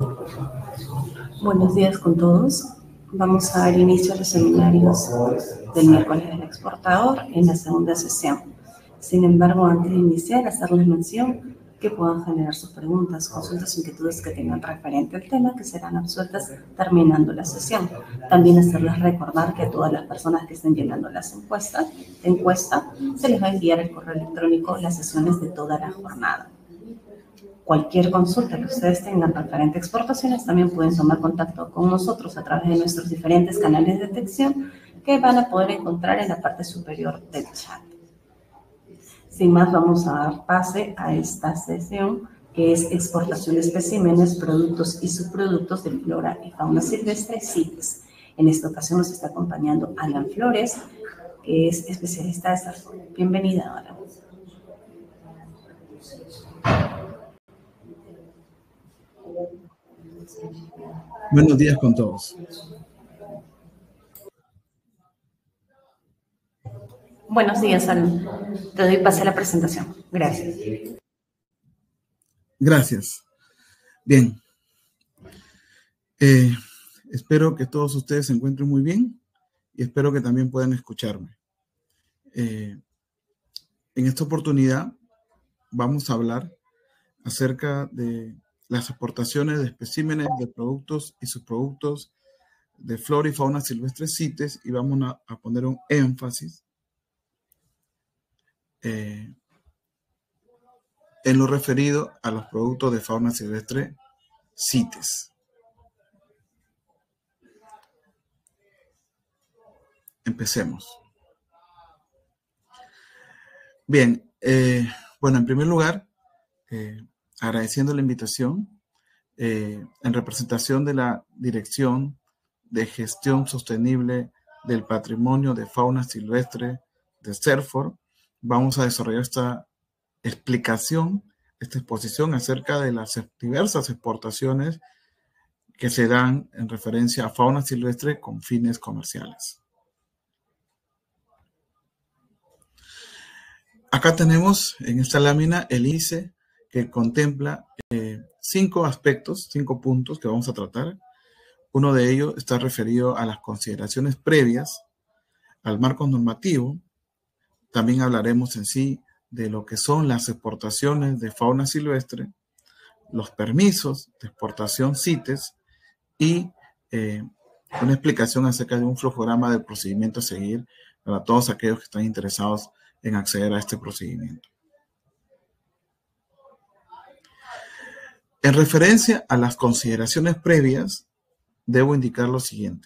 Buenos días con todos. Vamos a dar inicio a los seminarios del miércoles del exportador en la segunda sesión. Sin embargo, antes de iniciar, hacerles mención que puedan generar sus preguntas, consultas o inquietudes que tengan referente al tema, que serán absueltas terminando la sesión. También hacerles recordar que a todas las personas que estén llenando las encuesta se les va a enviar el correo electrónico las sesiones de toda la jornada. Cualquier consulta que ustedes tengan referente a exportaciones también pueden tomar contacto con nosotros a través de nuestros diferentes canales de detección que van a poder encontrar en la parte superior del chat. Sin más, vamos a dar pase a esta sesión que es exportación de especímenes, productos y subproductos de flora y fauna silvestre CITES. En esta ocasión nos está acompañando Alan Flores, que es especialista de Serfor. Bienvenida, Alan. Buenos días con todos. Buenos días, Alan. Te doy pase a la presentación. Gracias. Gracias. Bien. Espero que todos ustedes se encuentren muy bien y espero que también puedan escucharme. En esta oportunidad vamos a hablar acerca de las exportaciones de especímenes de productos y subproductos de flora y fauna silvestre CITES y vamos a poner un énfasis en lo referido a los productos de fauna silvestre CITES. Empecemos. Bien, bueno, en primer lugar, agradeciendo la invitación, en representación de la Dirección de Gestión Sostenible del Patrimonio de Fauna Silvestre de Serfor, vamos a desarrollar esta explicación, esta exposición acerca de las diversas exportaciones que se dan en referencia a fauna silvestre con fines comerciales. Acá tenemos en esta lámina el índice que contempla 5 aspectos, 5 puntos que vamos a tratar. Uno de ellos está referido a las consideraciones previas al marco normativo. También hablaremos en sí de lo que son las exportaciones de fauna silvestre, los permisos de exportación CITES y una explicación acerca de un flujograma del procedimiento a seguir para todos aquellos que están interesados en acceder a este procedimiento. En referencia a las consideraciones previas, debo indicar lo siguiente.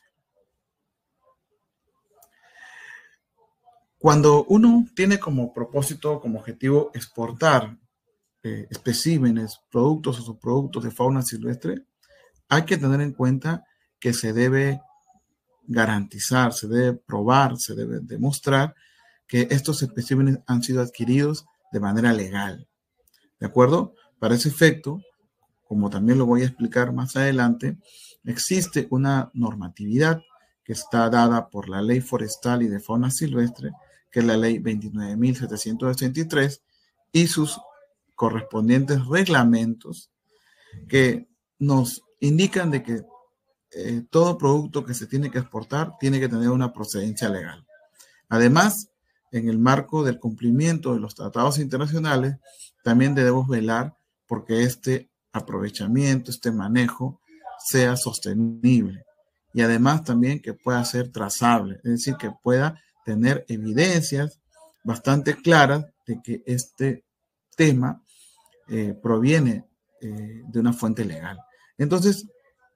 Cuando uno tiene como propósito, como objetivo, exportar especímenes, productos o subproductos de fauna silvestre, hay que tener en cuenta que se debe garantizar, se debe probar, se debe demostrar que estos especímenes han sido adquiridos de manera legal. ¿De acuerdo? Para ese efecto, como también lo voy a explicar más adelante, existe una normatividad que está dada por la Ley Forestal y de Fauna Silvestre, que es la Ley 29.783, y sus correspondientes reglamentos que nos indican de que todo producto que se tiene que exportar tiene que tener una procedencia legal. Además, en el marco del cumplimiento de los tratados internacionales, también debemos velar porque este aprovechamiento, este manejo, sea sostenible. Y además también que pueda ser trazable, es decir, que pueda tener evidencias bastante claras de que este tema proviene de una fuente legal. Entonces,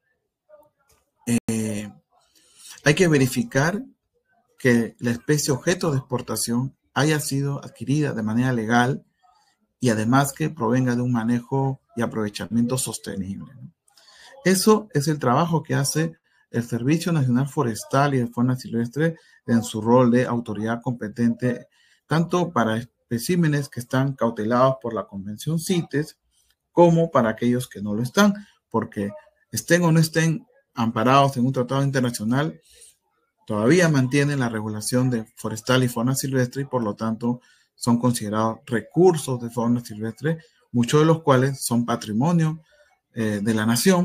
hay que verificar que la especie objeto de exportación haya sido adquirida de manera legal y además que provenga de un manejo y aprovechamiento sostenible, ¿no? Eso es el trabajo que hace el Servicio Nacional Forestal y de Fauna Silvestre en su rol de autoridad competente, tanto para especímenes que están cautelados por la Convención CITES, como para aquellos que no lo están, porque estén o no estén amparados en un tratado internacional, todavía mantienen la regulación de forestal y fauna silvestre y por lo tanto son considerados recursos de fauna silvestre, muchos de los cuales son patrimonio de la nación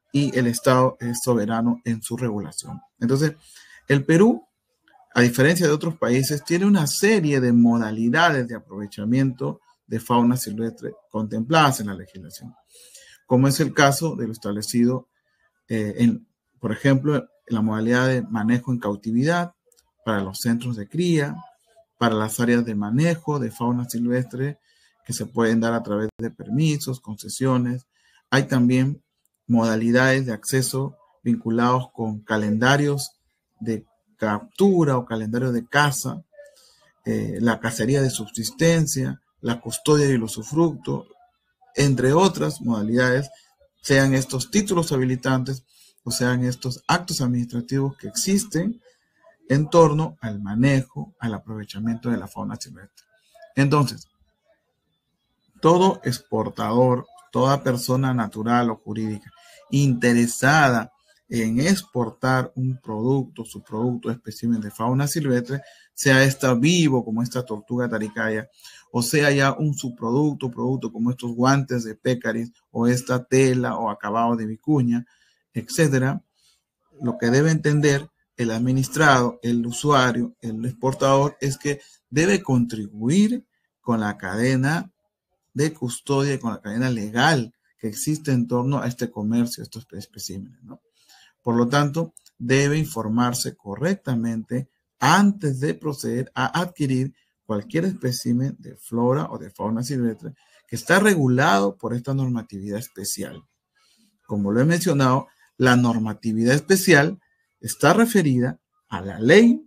y el Estado es soberano en su regulación. Entonces, el Perú, a diferencia de otros países, tiene una serie de modalidades de aprovechamiento de fauna silvestre contempladas en la legislación, como es el caso de lo establecido por ejemplo, en la modalidad de manejo en cautividad para los centros de cría, para las áreas de manejo de fauna silvestre que se pueden dar a través de permisos, concesiones. Hay también modalidades de acceso vinculados con calendarios de captura o calendarios de caza, la cacería de subsistencia, la custodia y el usufructo, entre otras modalidades, sean estos títulos habilitantes o sean estos actos administrativos que existen en torno al manejo, al aprovechamiento de la fauna silvestre. Entonces, todo exportador, toda persona natural o jurídica interesada en exportar un producto, su producto espécimen de fauna silvestre, sea esta vivo como esta tortuga taricaya, o sea ya un subproducto, producto como estos guantes de pécaris, o esta tela o acabado de vicuña, etcétera, lo que debe entender el administrado, el usuario, el exportador, es que debe contribuir con la cadena de custodia y con la cadena legal que existe en torno a este comercio, estos especímenes, ¿no? Por lo tanto, debe informarse correctamente antes de proceder a adquirir cualquier espécimen de flora o de fauna silvestre que está regulado por esta normatividad especial. Como lo he mencionado, la normatividad especial está referida a la ley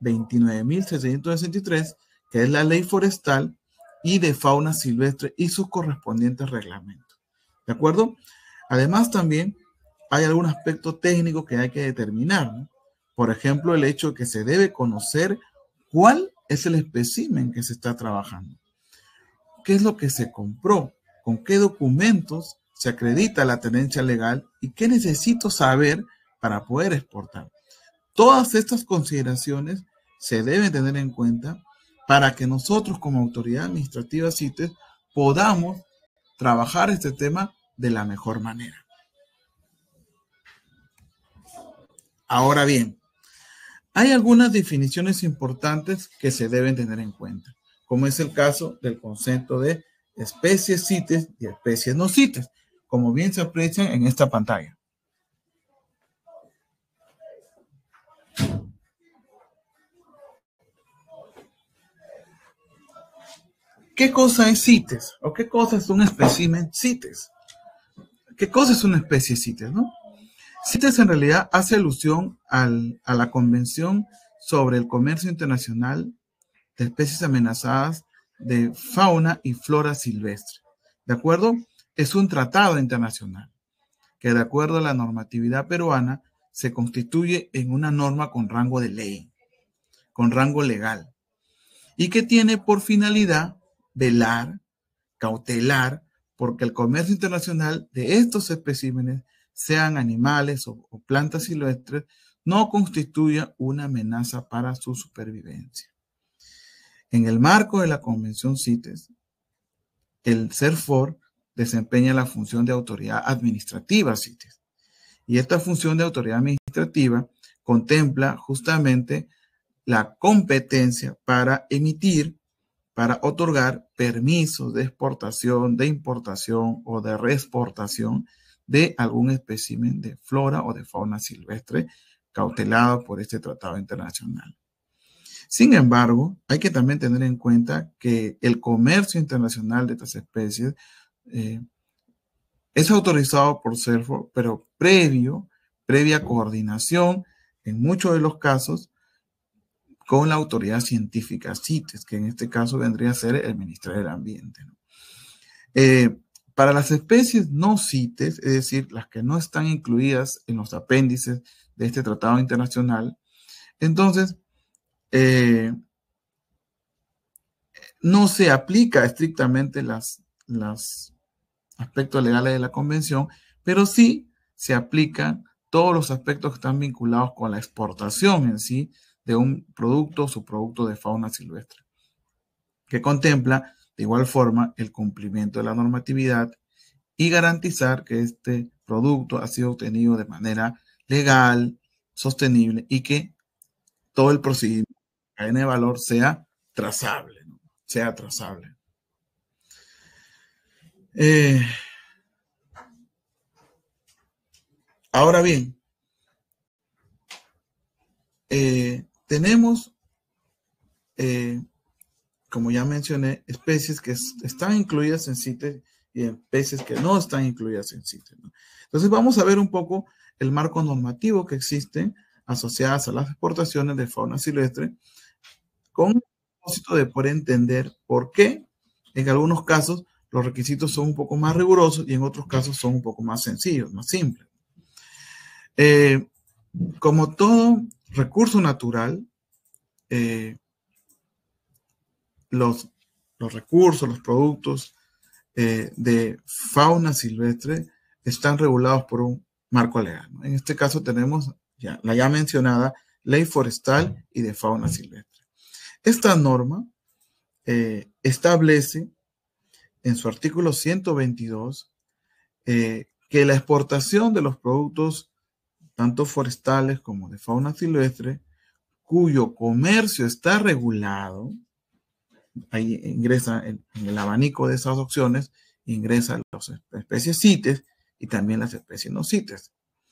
29.763, que es la ley forestal y de fauna silvestre y sus correspondientes reglamentos. ¿De acuerdo? Además, también hay algún aspecto técnico que hay que determinar, ¿no? Por ejemplo, el hecho de que se debe conocer cuál es el espécimen que se está trabajando. ¿Qué es lo que se compró? ¿Con qué documentos se acredita la tenencia legal? ¿Y qué necesito saber para poder exportar? Todas estas consideraciones se deben tener en cuenta para que nosotros como autoridad administrativa CITES podamos trabajar este tema de la mejor manera. Ahora bien, hay algunas definiciones importantes que se deben tener en cuenta, como es el caso del concepto de especies CITES y especies no CITES, como bien se aprecian en esta pantalla. ¿Qué cosa es CITES? ¿O qué cosa es un espécimen CITES? ¿Qué cosa es una especie CITES, no? CITES en realidad hace alusión a la Convención sobre el Comercio Internacional de Especies Amenazadas de Fauna y Flora Silvestre. ¿De acuerdo? Es un tratado internacional que, de acuerdo a la normatividad peruana, se constituye en una norma con rango de ley, con rango legal, y que tiene por finalidad velar, cautelar, porque el comercio internacional de estos especímenes, sean animales o plantas silvestres, no constituya una amenaza para su supervivencia. En el marco de la Convención CITES, el CERFOR desempeña la función de autoridad administrativa CITES. Y esta función de autoridad administrativa contempla justamente la competencia para emitir, para otorgar permisos de exportación, de importación o de reexportación de algún espécimen de flora o de fauna silvestre cautelado por este tratado internacional. Sin embargo, hay que también tener en cuenta que el comercio internacional de estas especies es autorizado por CERFOR, pero previa coordinación, en muchos de los casos, con la autoridad científica CITES, que en este caso vendría a ser el Ministerio del Ambiente, ¿no? Para las especies no CITES, es decir, las que no están incluidas en los apéndices de este tratado internacional, entonces no se aplica estrictamente los aspectos legales de la convención, pero sí se aplican todos los aspectos que están vinculados con la exportación en sí de un producto o subproducto de fauna silvestre, que contempla de igual forma el cumplimiento de la normatividad y garantizar que este producto ha sido obtenido de manera legal, sostenible y que todo el procedimiento de cadena de valor sea trazable, ¿no? Sea trazable. Ahora bien, tenemos, como ya mencioné, especies que están incluidas en CITES y especies que no están incluidas en CITES, ¿no? Entonces vamos a ver un poco el marco normativo que existe asociadas a las exportaciones de fauna silvestre con el propósito de poder entender por qué en algunos casos los requisitos son un poco más rigurosos y en otros casos son un poco más sencillos, más simples. Como todo recurso natural, los recursos, los productos de fauna silvestre están regulados por un marco legal, ¿no? En este caso tenemos la ya mencionada Ley Forestal y de Fauna Silvestre. Esta norma establece en su artículo 122 que la exportación de los productos tanto forestales como de fauna silvestre, cuyo comercio está regulado, ahí ingresa en el abanico de esas opciones, ingresan las especies CITES y también las especies no CITES.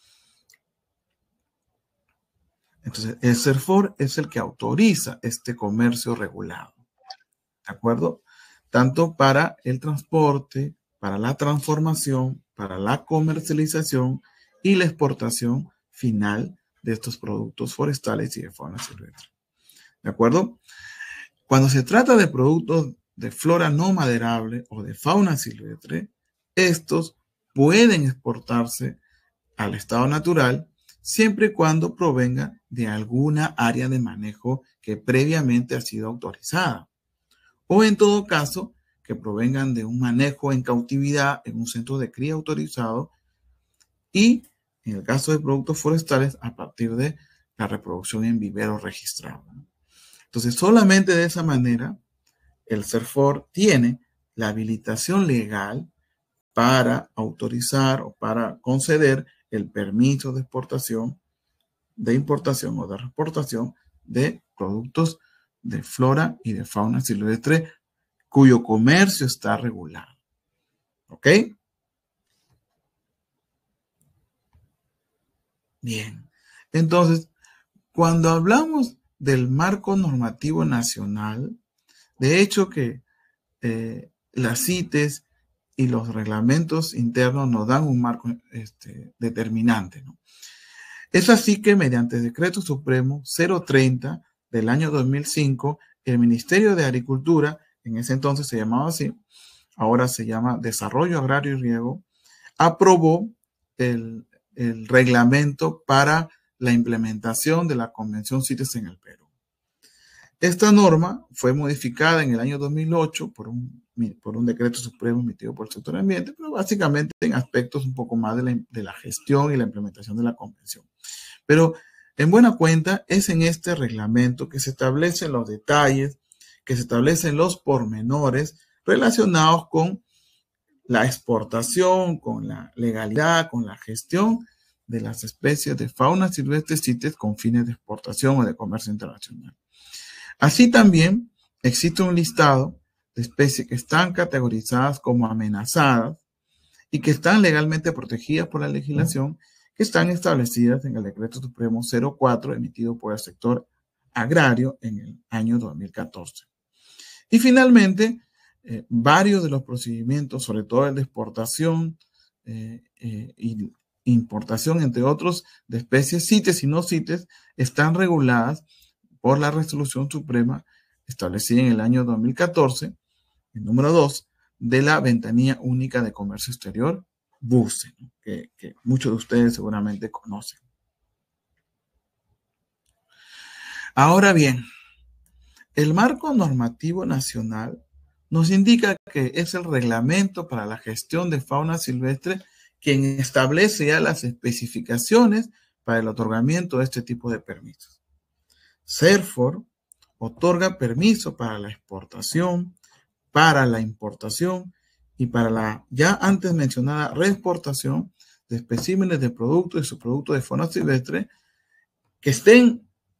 Entonces, el CERFOR es el que autoriza este comercio regulado, ¿de acuerdo? Tanto para el transporte, para la transformación, para la comercialización y la exportación final de estos productos forestales y de fauna silvestre. ¿De acuerdo? Cuando se trata de productos de flora no maderable o de fauna silvestre, estos pueden exportarse al estado natural siempre y cuando provenga de alguna área de manejo que previamente ha sido autorizada, o en todo caso que provengan de un manejo en cautividad en un centro de cría autorizado y, en el caso de productos forestales, a partir de la reproducción en vivero registrado. Entonces, solamente de esa manera, el CERFOR tiene la habilitación legal para autorizar o para conceder el permiso de exportación, de importación o de exportación de productos de flora y de fauna silvestre cuyo comercio está regulado. ¿Ok? Bien. Entonces, cuando hablamos del marco normativo nacional, de hecho que las CITES y los reglamentos internos nos dan un marco determinante, ¿no? Es así que mediante Decreto Supremo 030 del año 2005, el Ministerio de Agricultura, en ese entonces se llamaba así, ahora se llama Desarrollo Agrario y Riego, aprobó el reglamento para la implementación de la Convención CITES en el Perú. Esta norma fue modificada en el año 2008 por un decreto supremo emitido por el sector ambiente, pero básicamente en aspectos un poco más de la gestión y la implementación de la convención. Pero en buena cuenta es en este reglamento que se establecen los detalles, que se establecen los pormenores relacionados con la exportación, con la legalidad, con la gestión de las especies de fauna silvestre CITES con fines de exportación o de comercio internacional. Así también existe un listado de especies que están categorizadas como amenazadas y que están legalmente protegidas por la legislación que están establecidas en el Decreto Supremo 04 emitido por el sector agrario en el año 2014. Y finalmente, varios de los procedimientos, sobre todo el de exportación y importación, entre otros, de especies CITES y no CITES, están reguladas por la Resolución Suprema establecida en el año 2014, el número 2, de la Ventanilla Única de Comercio Exterior, BUCE, ¿no? que muchos de ustedes seguramente conocen. Ahora bien, el marco normativo nacional nos indica que es el reglamento para la gestión de fauna silvestre quien establece ya las especificaciones para el otorgamiento de este tipo de permisos. CERFOR otorga permiso para la exportación, para la importación y para la ya antes mencionada reexportación de de especímenes de productos y subproductos de fauna silvestre que estén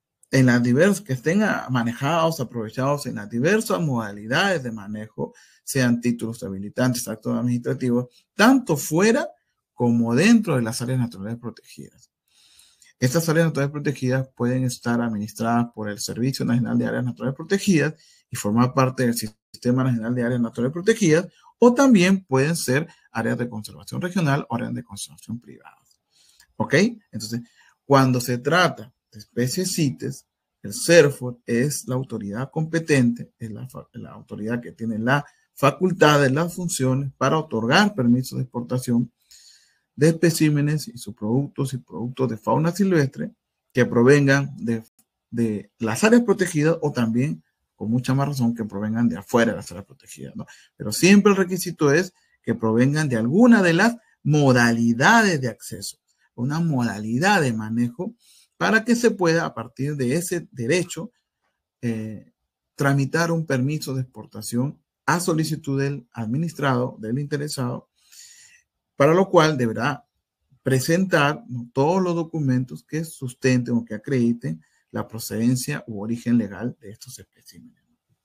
manejados, aprovechados en las diversas modalidades de manejo, sean títulos habilitantes, actos administrativos, tanto fuera como dentro de las áreas naturales protegidas. Estas áreas naturales protegidas pueden estar administradas por el Servicio Nacional de Áreas Naturales Protegidas y formar parte del Sistema Nacional de Áreas Naturales Protegidas, o también pueden ser áreas de conservación regional o áreas de conservación privadas. ¿Ok? Entonces, cuando se trata de especies CITES, el CERFOR es la autoridad competente, es la autoridad que tiene la facultad, las funciones para otorgar permisos de exportación de especímenes y subproductos y productos de fauna silvestre que provengan de las áreas protegidas, o también, con mucha más razón, que provengan de afuera de las áreas protegidas, ¿no? Pero siempre el requisito es que provengan de alguna de las modalidades de acceso, una modalidad de manejo, para que se pueda, a partir de ese derecho, tramitar un permiso de exportación a solicitud del administrado, del interesado, para lo cual deberá presentar, ¿no?, todos los documentos que sustenten o que acrediten la procedencia u origen legal de estos especímenes.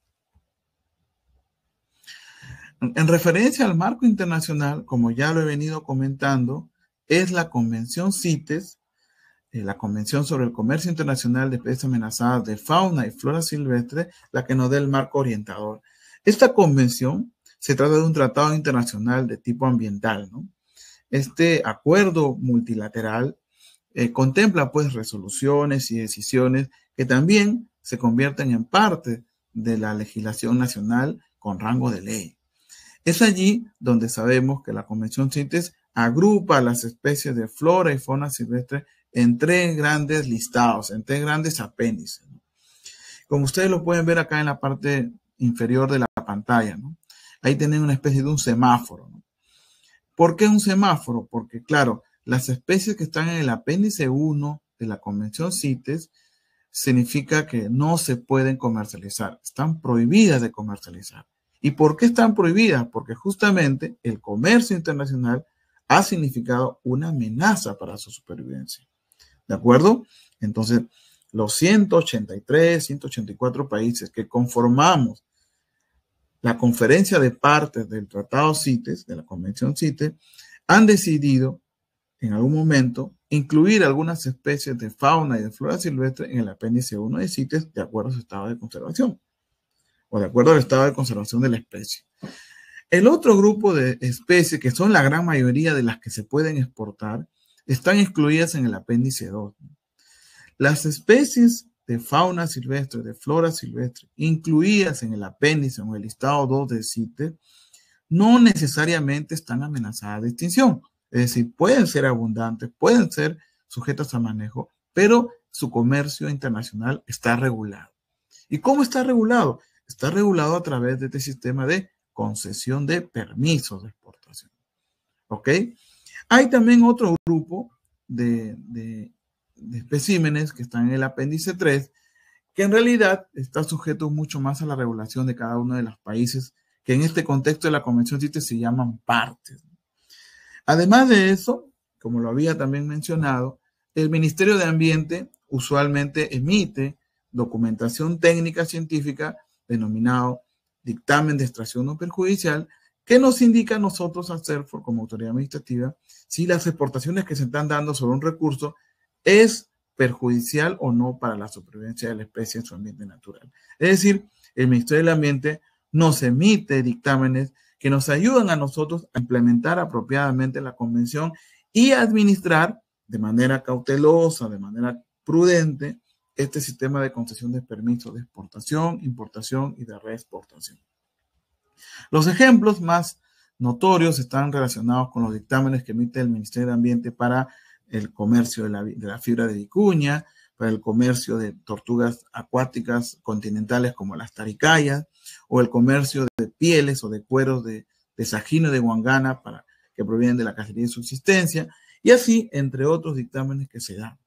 En referencia al marco internacional, como ya lo he venido comentando, es la Convención CITES, la Convención sobre el Comercio Internacional de Especies Amenazadas de Fauna y Flora Silvestre, la que nos da el marco orientador. Esta convención se trata de un tratado internacional de tipo ambiental, ¿no? Este acuerdo multilateral contempla pues resoluciones y decisiones que también se convierten en parte de la legislación nacional con rango de ley. Es allí donde sabemos que la Convención CITES agrupa las especies de flora y fauna silvestre en 3 grandes listados, en 3 grandes apéndices, ¿no? Como ustedes lo pueden ver acá en la parte inferior de la pantalla, ¿no? Ahí tienen una especie de un semáforo, ¿no? ¿Por qué un semáforo? Porque, claro, las especies que están en el apéndice 1 de la Convención CITES significa que no se pueden comercializar, están prohibidas de comercializar. ¿Y por qué están prohibidas? Porque justamente el comercio internacional ha significado una amenaza para su supervivencia. ¿De acuerdo? Entonces, los 183, 184 países que conformamos la conferencia de partes del Tratado CITES, de la Convención CITES, han decidido en algún momento incluir algunas especies de fauna y de flora silvestre en el apéndice 1 de CITES de acuerdo a su estado de conservación, o de acuerdo al estado de conservación de la especie. El otro grupo de especies, que son la gran mayoría de las que se pueden exportar, están excluidas en el apéndice 2. Las especies de fauna silvestre, de flora silvestre, incluidas en el apéndice o en el listado 2 de CITES, no necesariamente están amenazadas de extinción. Es decir, pueden ser abundantes, pueden ser sujetas a manejo, pero su comercio internacional está regulado. ¿Y cómo está regulado? Está regulado a través de este sistema de concesión de permisos de exportación. ¿Ok? Hay también otro grupo de especímenes que están en el apéndice 3, que en realidad está sujeto mucho más a la regulación de cada uno de los países, que en este contexto de la Convención CITES se llaman partes. Además de eso, como lo había también mencionado, el Ministerio de Ambiente usualmente emite documentación técnica científica denominado dictamen de extracción no perjudicial, que nos indica a nosotros, al CERFOR, como autoridad administrativa, si las exportaciones que se están dando sobre un recurso es perjudicial o no para la supervivencia de la especie en su ambiente natural. Es decir, el Ministerio del Ambiente nos emite dictámenes que nos ayudan a nosotros a implementar apropiadamente la convención y a administrar de manera cautelosa, de manera prudente, este sistema de concesión de permisos de exportación, importación y de reexportación. Los ejemplos más notorios están relacionados con los dictámenes que emite el Ministerio de Ambiente para el comercio de la fibra de vicuña, para el comercio de tortugas acuáticas continentales como las taricayas, o el comercio de pieles o de cueros de sajino y de guangana que provienen de la cacería de subsistencia, y así entre otros dictámenes que se dan.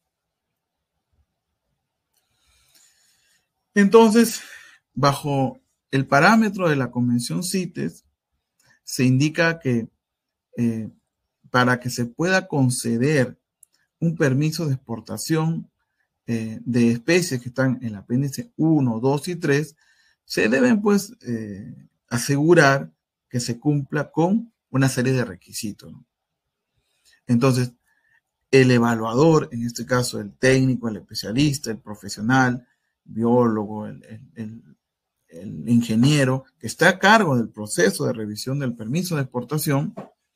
Entonces, bajo el parámetro de la Convención CITES, se indica que para que se pueda conceder un permiso de exportación de especies que están en el apéndice 1, 2 y 3, se deben pues asegurar que se cumpla con una serie de requisitos, ¿no? Entonces, el evaluador, en este caso el técnico, el especialista, el profesional, biólogo, el ingeniero que está a cargo del proceso de revisión del permiso de exportación,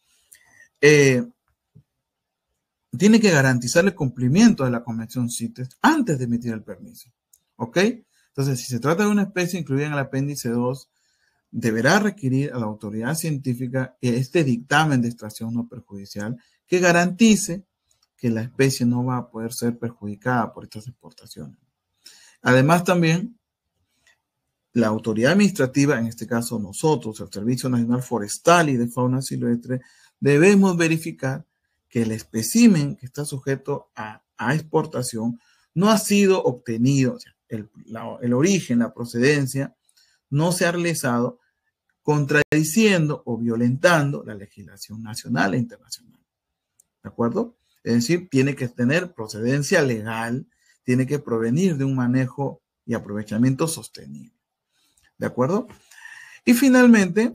tiene que garantizar el cumplimiento de la Convención CITES antes de emitir el permiso. ¿Ok? Entonces, si se trata de una especie incluida en el apéndice 2, deberá requerir a la autoridad científica este dictamen de extracción no perjudicial que garantice que la especie no va a poder ser perjudicada por estas exportaciones. Además, también, la autoridad administrativa, en este caso nosotros, el Servicio Nacional Forestal y de Fauna Silvestre, debemos verificar que el espécimen que está sujeto a exportación no ha sido obtenido, o sea, el origen, la procedencia, no se ha realizado contradiciendo o violentando la legislación nacional e internacional. ¿De acuerdo? Es decir, tiene que tener procedencia legal, tiene que provenir de un manejo y aprovechamiento sostenible. ¿De acuerdo? Y finalmente,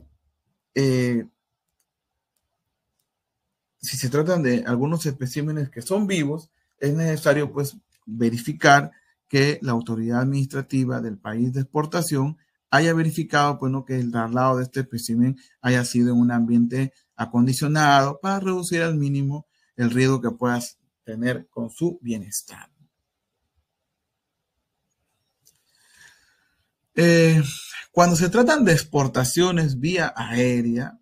si se tratan de algunos especímenes que son vivos, es necesario pues verificar que la autoridad administrativa del país de exportación haya verificado pues, ¿no?, que el traslado de este espécimen haya sido en un ambiente acondicionado para reducir al mínimo el riesgo que puedas tener con su bienestar. Cuando se tratan de exportaciones vía aérea,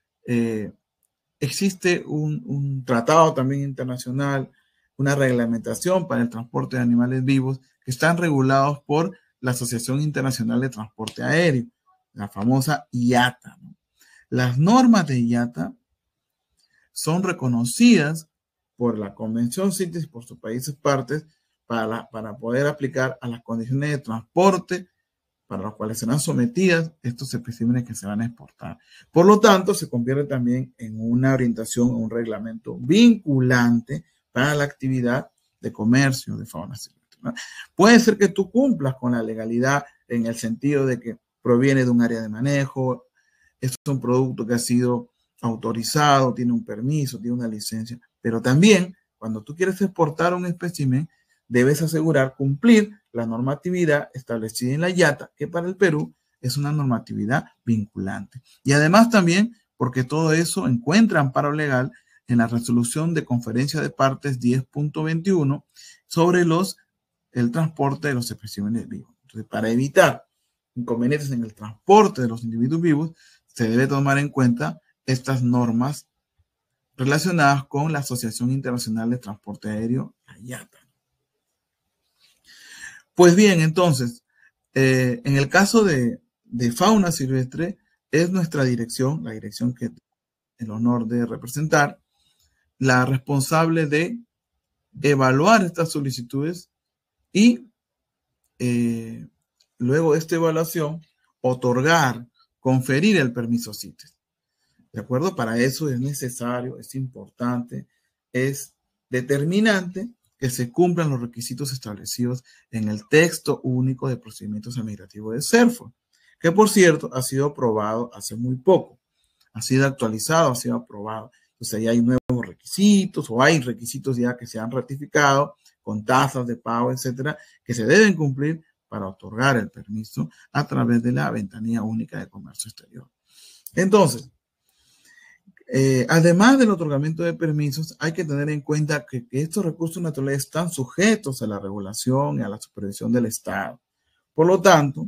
existe un tratado también internacional, una reglamentación para el transporte de animales vivos que están regulados por la Asociación Internacional de Transporte Aéreo, la famosa IATA, ¿no? Las normas de IATA son reconocidas por la Convención CITES y por sus países partes para poder aplicar a las condiciones de transporte para los cuales serán sometidas estos especímenes que se van a exportar. Por lo tanto, se convierte también en una orientación, un reglamento vinculante para la actividad de comercio de fauna silvestre, ¿no? Puede ser que tú cumplas con la legalidad en el sentido de que proviene de un área de manejo, es un producto que ha sido autorizado, tiene un permiso, tiene una licencia, pero también cuando tú quieres exportar un espécimen, debes asegurar cumplir la normatividad establecida en la IATA, que para el Perú es una normatividad vinculante. Y además también porque todo eso encuentra amparo legal en la resolución de conferencia de partes 10.21 sobre el transporte de los especímenes vivos. Entonces, para evitar inconvenientes en el transporte de los individuos vivos, se debe tomar en cuenta estas normas relacionadas con la Asociación Internacional de Transporte Aéreo, la IATA. Pues bien, entonces, en el caso de fauna silvestre, es nuestra dirección, la dirección que el honor de representar, la responsable de evaluar estas solicitudes y luego de esta evaluación, otorgar, conferir el permiso CITES. ¿De acuerdo? Para eso es necesario, es importante, es determinante que se cumplan los requisitos establecidos en el texto único de procedimientos administrativos de CERFOR, que por cierto ha sido aprobado hace muy poco, ha sido actualizado, ha sido aprobado. Entonces ahí hay nuevos requisitos o hay requisitos ya que se han ratificado con tasas de pago, etcétera, que se deben cumplir para otorgar el permiso a través de la ventanilla única de comercio exterior. Entonces, además del otorgamiento de permisos, hay que tener en cuenta que estos recursos naturales están sujetos a la regulación y a la supervisión del Estado. Por lo tanto,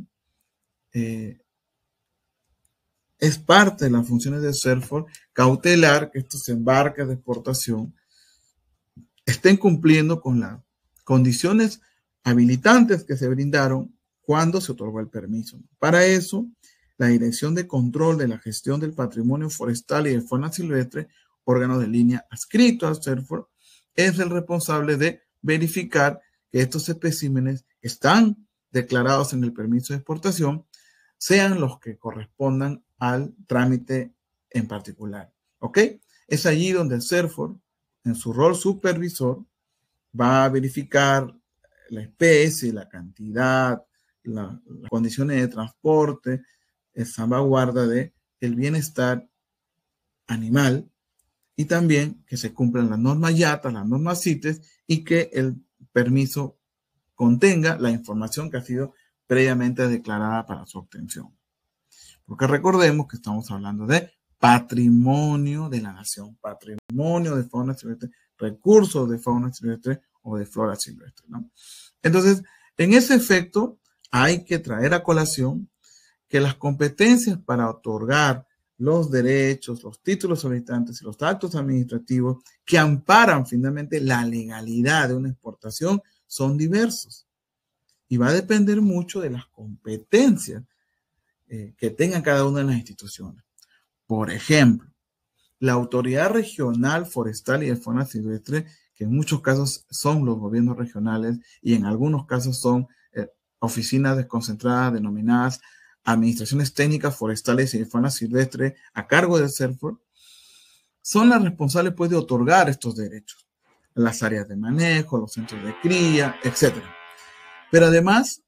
es parte de las funciones de CERFOR cautelar que estos embarques de exportación estén cumpliendo con las condiciones habilitantes que se brindaron cuando se otorgó el permiso. Para eso, la Dirección de Control de la Gestión del Patrimonio Forestal y de Fauna Silvestre, órgano de línea adscrito al CERFOR, es el responsable de verificar que estos especímenes están declarados en el permiso de exportación sean los que correspondan al trámite en particular. ¿Ok? es allí donde el CERFOR, en su rol supervisor, va a verificar la especie, la cantidad, las condiciones de transporte, salvaguarda de el bienestar animal y también que se cumplan las normas IATA, las normas CITES y que el permiso contenga la información que ha sido previamente declarada para su obtención. Porque recordemos que estamos hablando de patrimonio de la nación, patrimonio de fauna silvestre, recursos de fauna silvestre o de flora silvestre, ¿no? Entonces, en ese efecto, hay que traer a colación que las competencias para otorgar los derechos, los títulos habilitantes y los actos administrativos que amparan finalmente la legalidad de una exportación son diversos. Y va a depender mucho de las competencias que tengan cada una de las instituciones. Por ejemplo, la Autoridad Regional Forestal y de Fauna Silvestre, que en muchos casos son los gobiernos regionales y en algunos casos son oficinas desconcentradas denominadas Administraciones Técnicas Forestales y de Fauna Silvestre a cargo del CERFOR, son las responsables pues de otorgar estos derechos, las áreas de manejo, los centros de cría, etc. Pero además,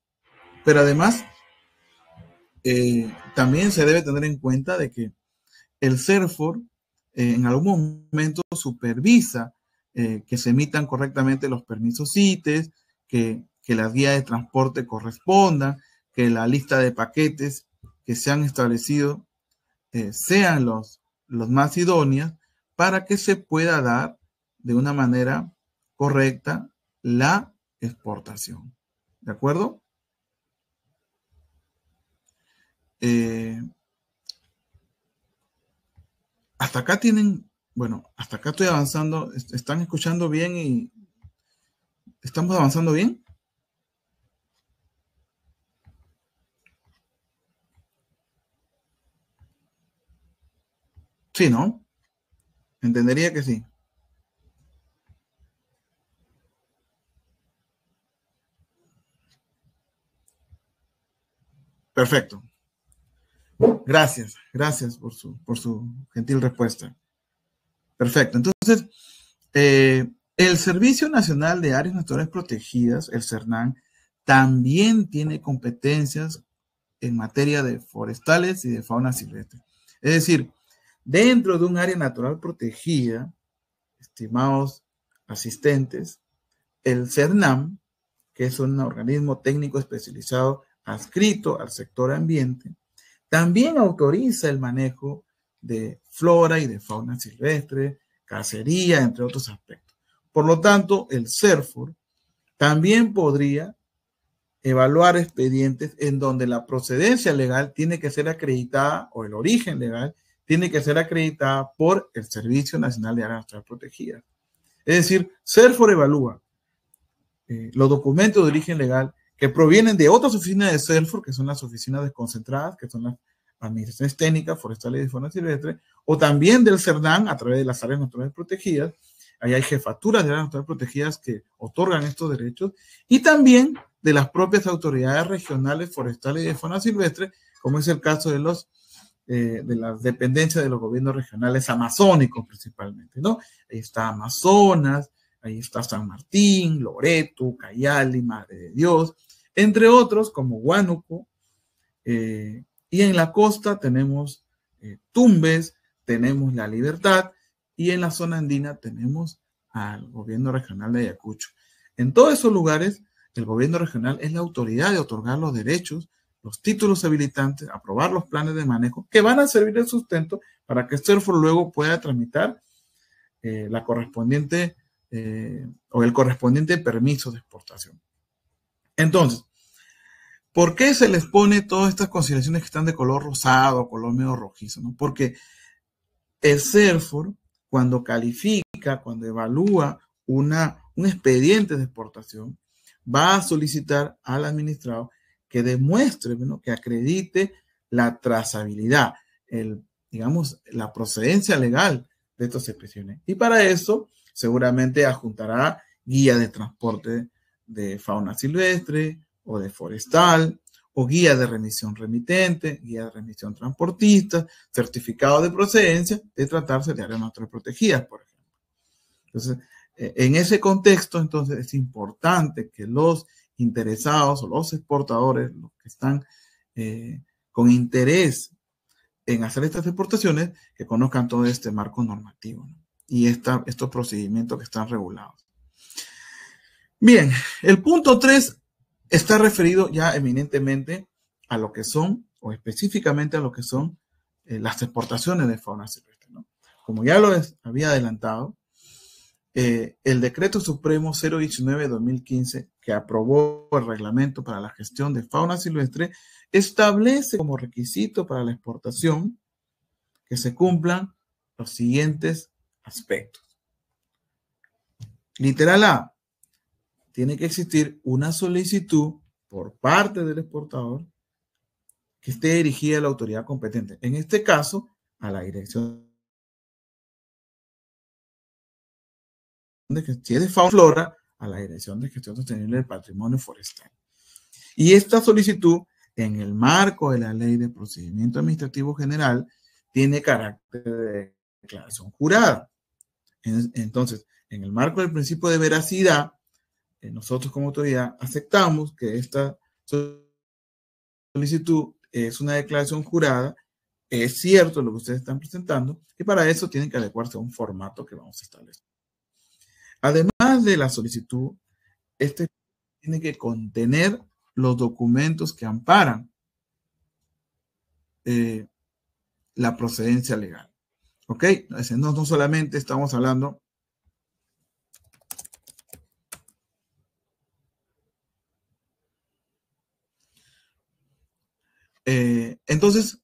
también se debe tener en cuenta de que el CERFOR en algún momento supervisa que se emitan correctamente los permisos CITES, que las guías de transporte correspondan, que la lista de paquetes que se han establecido sean los más idóneos para que se pueda dar de una manera correcta la exportación. ¿De acuerdo? Hasta acá hasta acá estoy avanzando. ¿Están escuchando bien y estamos avanzando bien? Sí, ¿no? Entendería que sí. Perfecto. Gracias por su gentil respuesta. Perfecto. Entonces, el Servicio Nacional de Áreas Naturales Protegidas, el CERNAN, también tiene competencias en materia de forestales y de fauna silvestre. Es decir, dentro de un área natural protegida, estimados asistentes, el CERNAM, que es un organismo técnico especializado adscrito al sector ambiente, también autoriza el manejo de flora y de fauna silvestre, cacería, entre otros aspectos. Por lo tanto, el CERFOR también podría evaluar expedientes en donde la procedencia legal tiene que ser acreditada o el origen legal tiene que ser acreditada por el Servicio Nacional de Áreas Naturales Protegidas. Es decir, CERFOR evalúa los documentos de origen legal que provienen de otras oficinas de CERFOR, que son las oficinas desconcentradas, que son las administraciones técnicas, forestales y de fauna silvestre, o también del CERNAN a través de las áreas naturales protegidas. Ahí hay jefaturas de áreas naturales protegidas que otorgan estos derechos, y también de las propias autoridades regionales forestales y de fauna silvestre, como es el caso de las dependencias de los gobiernos regionales amazónicos principalmente, ¿no? Ahí está Amazonas, ahí está San Martín, Loreto, Cayali, Madre de Dios, entre otros como Huánuco, y en la costa tenemos Tumbes, tenemos La Libertad, y en la zona andina tenemos al gobierno regional de Ayacucho. En todos esos lugares, el gobierno regional es la autoridad de otorgar los derechos, los títulos habilitantes, aprobar los planes de manejo que van a servir de sustento para que CERFOR luego pueda tramitar la correspondiente o el correspondiente permiso de exportación. Entonces, ¿por qué se les pone todas estas consideraciones que están de color rosado, color medio rojizo, ¿no? Porque el CERFOR, cuando califica, cuando evalúa un expediente de exportación, va a solicitar al administrado que demuestre, ¿no?, que acredite la trazabilidad, digamos, la procedencia legal de estas expresiones. Y para eso, seguramente adjuntará guía de transporte de fauna silvestre o de forestal, o guía de remisión remitente, guía de remisión transportista, certificado de procedencia, de tratarse de áreas naturales protegidas, por ejemplo. Entonces, en ese contexto, entonces, es importante que los interesados o los exportadores, los que están con interés en hacer estas exportaciones, que conozcan todo este marco normativo, ¿no? Y estos procedimientos que están regulados. Bien, el punto 3 está referido ya eminentemente a lo que son, o específicamente a lo que son las exportaciones de fauna silvestre, ¿no? Como ya lo había adelantado, el Decreto Supremo 019-2015, que aprobó el reglamento para la gestión de fauna silvestre, establece como requisito para la exportación que se cumplan los siguientes aspectos. Literal A, tiene que existir una solicitud por parte del exportador que esté dirigida a la autoridad competente. En este caso, a la Dirección de Gestión de Fauna y Flora, a la Dirección de Gestión Sostenible del Patrimonio Forestal. Y esta solicitud, en el marco de la Ley de Procedimiento Administrativo General, tiene carácter de declaración jurada. Entonces, en el marco del principio de veracidad, nosotros como autoridad aceptamos que esta solicitud es una declaración jurada, es cierto lo que ustedes están presentando, y para eso tienen que adecuarse a un formato que vamos a establecer. Además de la solicitud, este tiene que contener los documentos que amparan la procedencia legal. ¿Ok? No solamente estamos hablando entonces,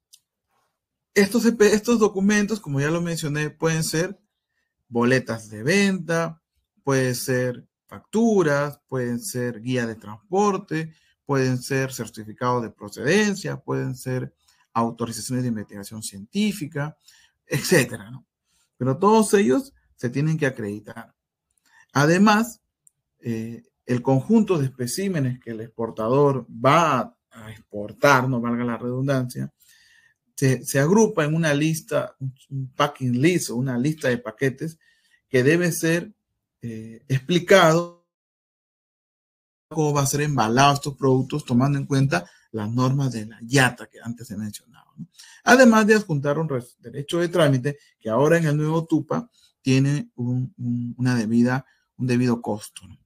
estos documentos, como ya lo mencioné, pueden ser boletas de venta, pueden ser facturas, pueden ser guía de transporte, pueden ser certificados de procedencia, pueden ser autorizaciones de investigación científica, etcétera, ¿no? Pero todos ellos se tienen que acreditar. Además, el conjunto de especímenes que el exportador va a exportar, no valga la redundancia, se agrupa en una lista, un packing list o una lista de paquetes que debe ser explicado cómo va a ser embalado estos productos tomando en cuenta las normas de la IATA que antes he mencionado, ¿no? Además de adjuntar un derecho de trámite que ahora en el nuevo TUPA tiene un debido costo, ¿no?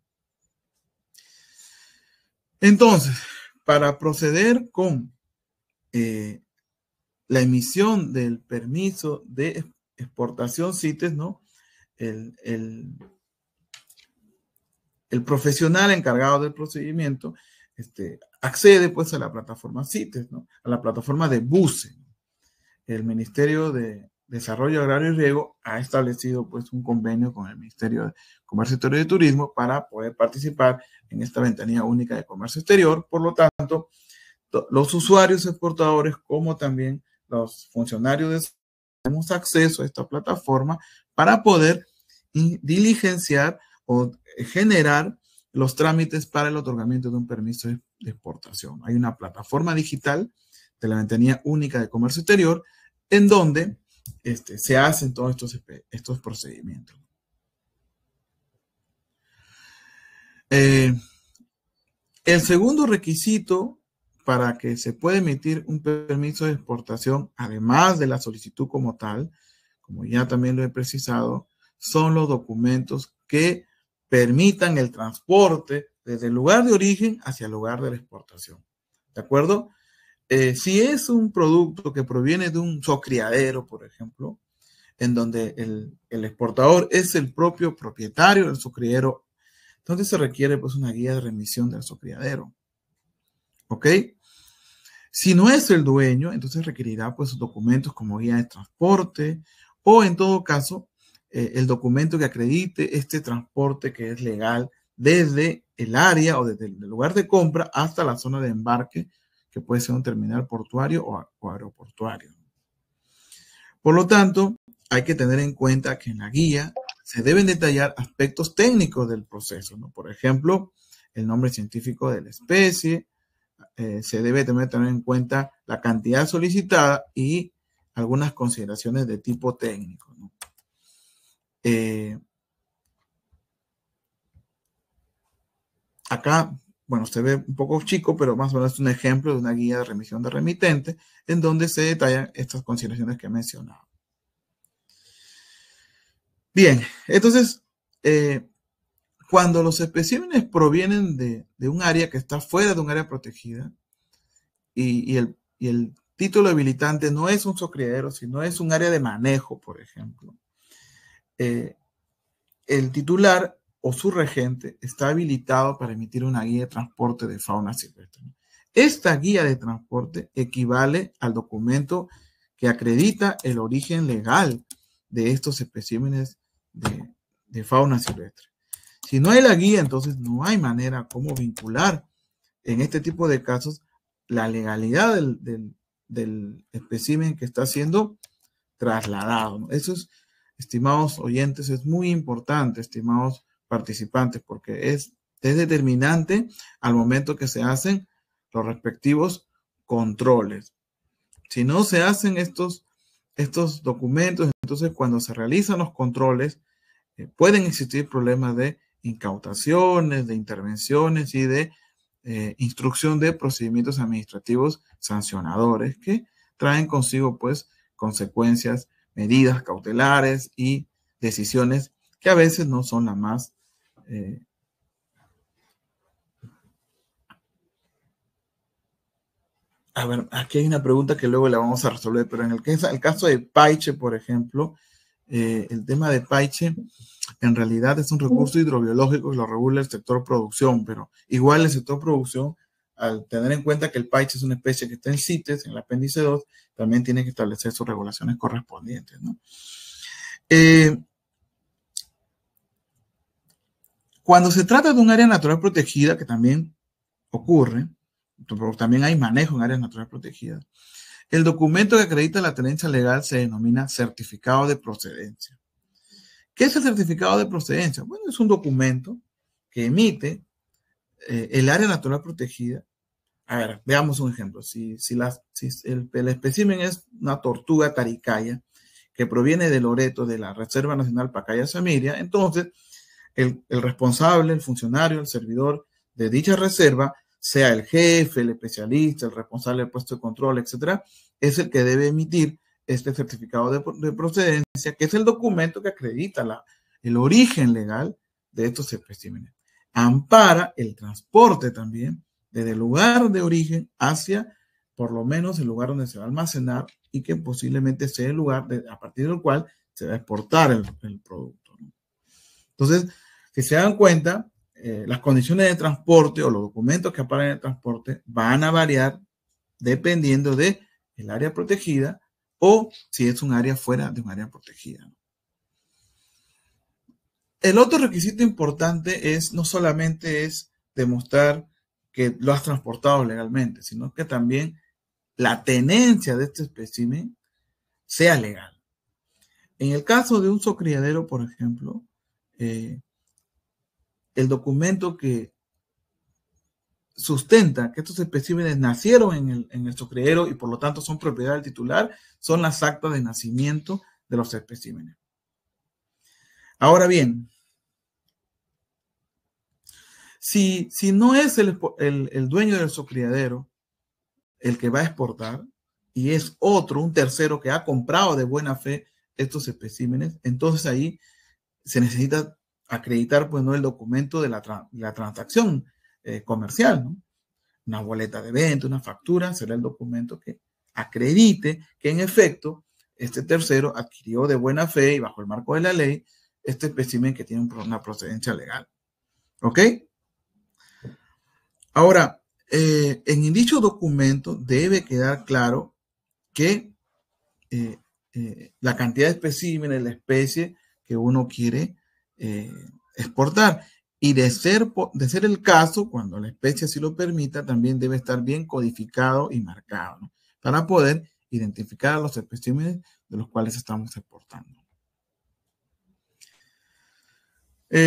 Entonces, para proceder con la emisión del permiso de exportación CITES, ¿no? El profesional encargado del procedimiento accede pues a la plataforma CITES, ¿no? A la plataforma de BUCE. El Ministerio de Desarrollo Agrario y Riego ha establecido pues un convenio con el Ministerio de Comercio Exterior y Turismo para poder participar en esta ventanilla única de comercio exterior. Por lo tanto, los usuarios exportadores como también los funcionarios tenemos acceso a esta plataforma para poder diligenciar o generar los trámites para el otorgamiento de un permiso de exportación. Hay una plataforma digital de la ventanilla única de comercio exterior en donde se hacen todos estos procedimientos. El segundo requisito para que se pueda emitir un permiso de exportación, además de la solicitud como tal, como ya también lo he precisado, son los documentos que permitan el transporte desde el lugar de origen hacia el lugar de la exportación. ¿De acuerdo? Si es un producto que proviene de un zocriadero, por ejemplo, en donde el exportador es el propio propietario del zocriadero, entonces se requiere pues una guía de remisión del zocriadero. ¿Ok? Si no es el dueño, entonces requerirá pues documentos como guía de transporte o en todo caso el documento que acredite este transporte que es legal desde el área o desde el lugar de compra hasta la zona de embarque, que puede ser un terminal portuario o aeroportuario. Por lo tanto, hay que tener en cuenta que en la guía se deben detallar aspectos técnicos del proceso, ¿no? Por ejemplo, el nombre científico de la especie, se debe tener en cuenta la cantidad solicitada y algunas consideraciones de tipo técnico, ¿no? Acá, bueno, se ve un poco chico, pero más o menos es un ejemplo de una guía de remisión de remitente en donde se detallan estas consideraciones que he mencionado. Bien, entonces, cuando los especímenes provienen de un área que está fuera de un área protegida y el título habilitante no es un zocriadero, sino es un área de manejo, por ejemplo, el titular o su regente está habilitado para emitir una guía de transporte de fauna silvestre. Esta guía de transporte equivale al documento que acredita el origen legal de estos especímenes de fauna silvestre. Si no hay la guía, entonces no hay manera como vincular en este tipo de casos la legalidad del espécimen que está siendo trasladado, ¿no? Eso es, estimados oyentes, es muy importante, estimados participantes, porque es determinante al momento que se hacen los respectivos controles. Si no se hacen estos documentos, entonces cuando se realizan los controles, pueden existir problemas de incautaciones, de intervenciones y de instrucción de procedimientos administrativos sancionadores que traen consigo, pues, consecuencias, medidas cautelares y decisiones que a veces no son las más a ver, aquí hay una pregunta que luego la vamos a resolver, pero en el caso de Paiche, por ejemplo, el tema de Paiche en realidad es un recurso hidrobiológico que lo regula el sector producción, pero igual el sector producción, al tener en cuenta que el paiche es una especie que está en CITES, en el apéndice 2, también tiene que establecer sus regulaciones correspondientes, ¿no? Cuando se trata de un área natural protegida, que también ocurre, pero también hay manejo en áreas naturales protegidas, el documento que acredita la tenencia legal se denomina certificado de procedencia. ¿Qué es el certificado de procedencia? Bueno, es un documento que emite el área natural protegida. A ver, veamos un ejemplo. Si el espécimen es una tortuga taricaya que proviene de Loreto, de la Reserva Nacional Pacaya-Samiria, entonces el responsable, el funcionario, el servidor de dicha reserva, sea el jefe, el especialista, el responsable del puesto de control, etcétera, es el que debe emitir este certificado de procedencia, que es el documento que acredita el origen legal de estos especímenes. Ampara el transporte también desde el lugar de origen hacia, por lo menos, el lugar donde se va a almacenar y que posiblemente sea el lugar a partir del cual se va a exportar el producto, ¿no? Entonces, si se dan cuenta, las condiciones de transporte o los documentos que aparecen en el transporte van a variar dependiendo del área protegida o si es un área fuera de un área protegida. El otro requisito importante es no solamente es demostrar que lo has transportado legalmente, sino que también la tenencia de este espécimen sea legal. En el caso de un zocriadero, por ejemplo, el documento que sustenta que estos especímenes nacieron en el zocriadero y por lo tanto son propiedad del titular son las actas de nacimiento de los especímenes. Ahora bien, si no es el dueño del zocriadero el que va a exportar y es otro, un tercero que ha comprado de buena fe estos especímenes, entonces ahí se necesita acreditar, pues, no el documento de la transacción comercial, ¿no? Una boleta de venta, una factura, será el documento que acredite que en efecto este tercero adquirió de buena fe y bajo el marco de la ley este espécimen que tiene una procedencia legal. ¿Ok? Ahora, en dicho documento debe quedar claro que la cantidad de especímenes, la especie que uno quiere exportar. Y de ser el caso, cuando la especie así lo permita, también debe estar bien codificado y marcado, ¿no? Para poder identificar a los especímenes de los cuales estamos exportando.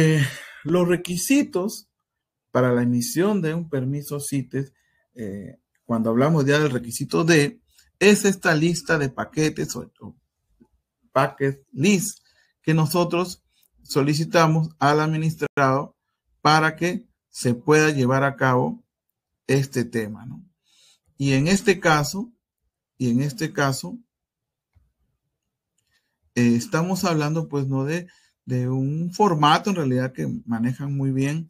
Los requisitos para la emisión de un permiso CITES cuando hablamos ya del requisito D, es esta lista de paquetes o packet list que nosotros solicitamos al administrador para que se pueda llevar a cabo este tema, ¿no? Y en este caso, estamos hablando, pues, no de un formato en realidad que manejan muy bien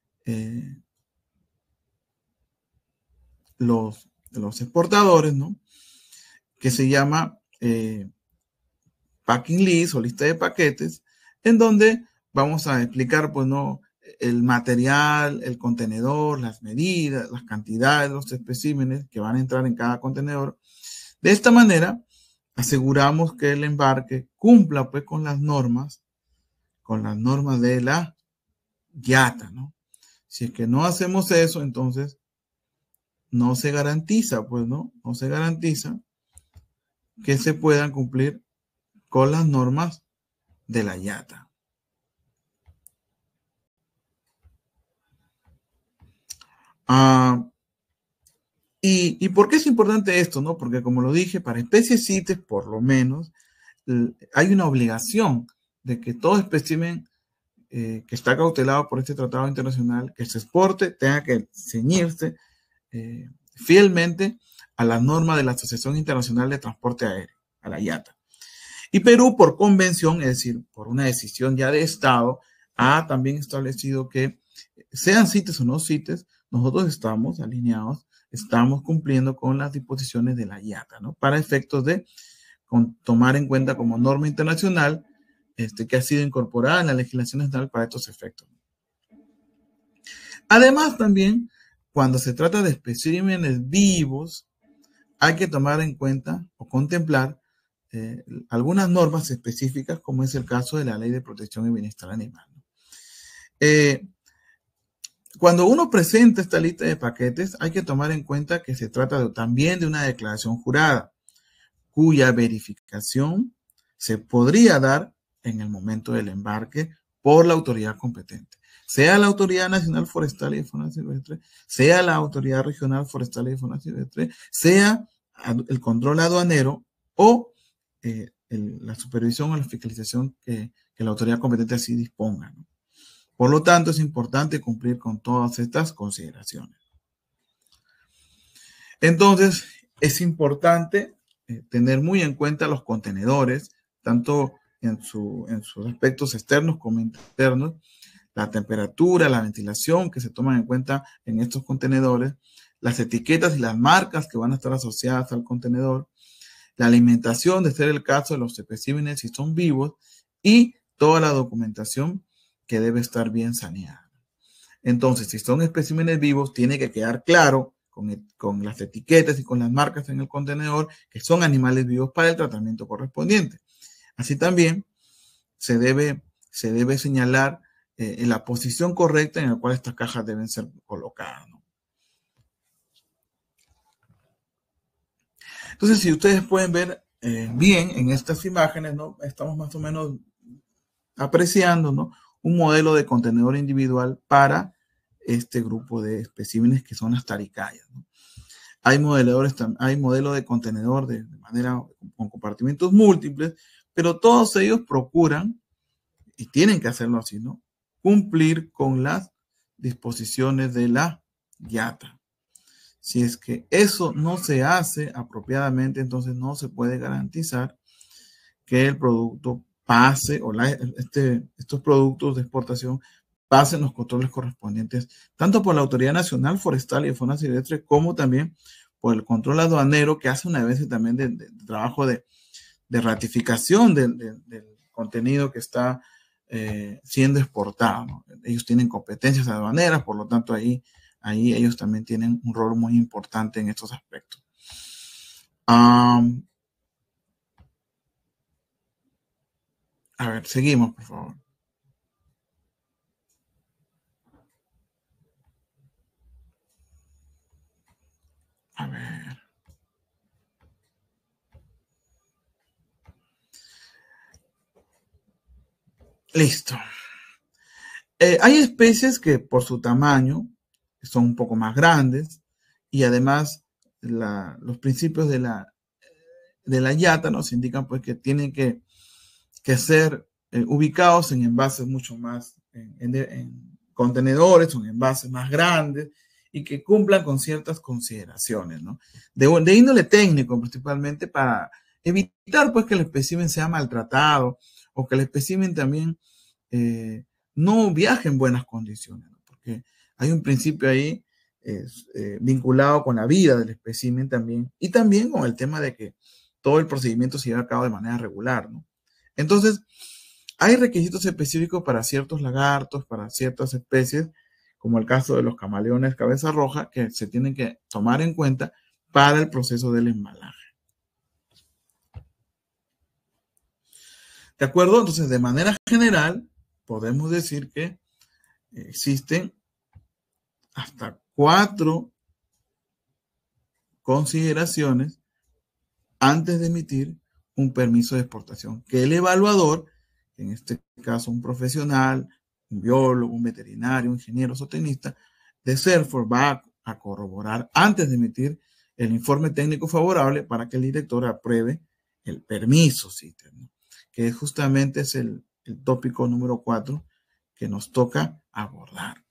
los exportadores, ¿no? Que se llama packing list o lista de paquetes, en donde vamos a explicar, pues, no, el material, el contenedor, las medidas, las cantidades, los especímenes que van a entrar en cada contenedor. De esta manera, aseguramos que el embarque cumpla, pues, con las normas de la IATA, ¿no? Si es que no hacemos eso, entonces no se garantiza, pues, ¿no? No se garantiza que se puedan cumplir con las normas de la IATA. ¿Y por qué es importante esto, no? Porque, como lo dije, para especies CITES, por lo menos, hay una obligación de que todo espécimen que está cautelado por este tratado internacional, que se exporte, tenga que ceñirse fielmente a la norma de la Asociación Internacional de Transporte Aéreo, a la IATA. Y Perú, por convención, es decir, por una decisión ya de Estado, ha también establecido que, sean CITES o no CITES, nosotros estamos alineados, estamos cumpliendo con las disposiciones de la IATA, ¿no? Para efectos de tomar en cuenta como norma internacional que ha sido incorporada en la legislación nacional para estos efectos. Además, también, cuando se trata de especímenes vivos, hay que tomar en cuenta o contemplar algunas normas específicas, como es el caso de la Ley de Protección y Bienestar Animal. Cuando uno presenta esta lista de paquetes, hay que tomar en cuenta que se trata también de una declaración jurada, cuya verificación se podría dar en el momento del embarque por la autoridad competente, sea la Autoridad Nacional Forestal y de Fauna Silvestre, sea la Autoridad Regional Forestal y de Fauna Silvestre, sea el control aduanero o la supervisión o la fiscalización que la autoridad competente así disponga, ¿no? Por lo tanto, es importante cumplir con todas estas consideraciones. Entonces, es importante tener muy en cuenta los contenedores, tanto en sus aspectos externos como internos, la temperatura, la ventilación que se toman en cuenta en estos contenedores, las etiquetas y las marcas que van a estar asociadas al contenedor, la alimentación, de ser el caso de los especímenes si son vivos, y toda la documentación que debe estar bien saneada. Entonces, si son especímenes vivos, tiene que quedar claro con las etiquetas y con las marcas en el contenedor que son animales vivos para el tratamiento correspondiente. Así también se debe señalar en la posición correcta en la cual estas cajas deben ser colocadas, ¿no? Entonces, si ustedes pueden ver bien en estas imágenes, ¿no? Estamos más o menos apreciando, ¿no? Un modelo de contenedor individual para este grupo de especímenes que son las taricayas, ¿no? Hay modelo de contenedor de manera con compartimentos múltiples, pero todos ellos procuran, y tienen que hacerlo así, ¿no? Cumplir con las disposiciones de la IATA. Si es que eso no se hace apropiadamente, entonces no se puede garantizar que el producto pase o estos productos de exportación pasen los controles correspondientes, tanto por la Autoridad Nacional Forestal y de Fauna Silvestre, como también por el control aduanero, que hace una vez también de trabajo de ratificación del contenido que está siendo exportado, ¿no? Ellos tienen competencias aduaneras, por lo tanto ahí ellos también tienen un rol muy importante en estos aspectos. A ver, seguimos, por favor. A ver. Listo. Hay especies que por su tamaño son un poco más grandes y además los principios de la IATA nos indican pues que tienen que ser ubicados en envases mucho más, en contenedores o en envases más grandes y que cumplan con ciertas consideraciones, ¿no? De índole técnico, principalmente para evitar pues que el espécimen sea maltratado o que el espécimen también no viaje en buenas condiciones, ¿no? Porque hay un principio ahí vinculado con la vida del espécimen también y también con el tema de que todo el procedimiento se lleva a cabo de manera regular, ¿no? Entonces, hay requisitos específicos para ciertos lagartos, para ciertas especies, como el caso de los camaleones cabeza roja, que se tienen que tomar en cuenta para el proceso del embalaje. ¿De acuerdo? Entonces, de manera general, podemos decir que existen hasta 4 consideraciones antes de emitir un permiso de exportación, que el evaluador, en este caso un profesional, un biólogo, un veterinario, un ingeniero zootecnista de CERFOR, va a corroborar antes de emitir el informe técnico favorable para que el director apruebe el permiso CITES, ¿no? Que justamente es el tópico número 4 que nos toca abordar.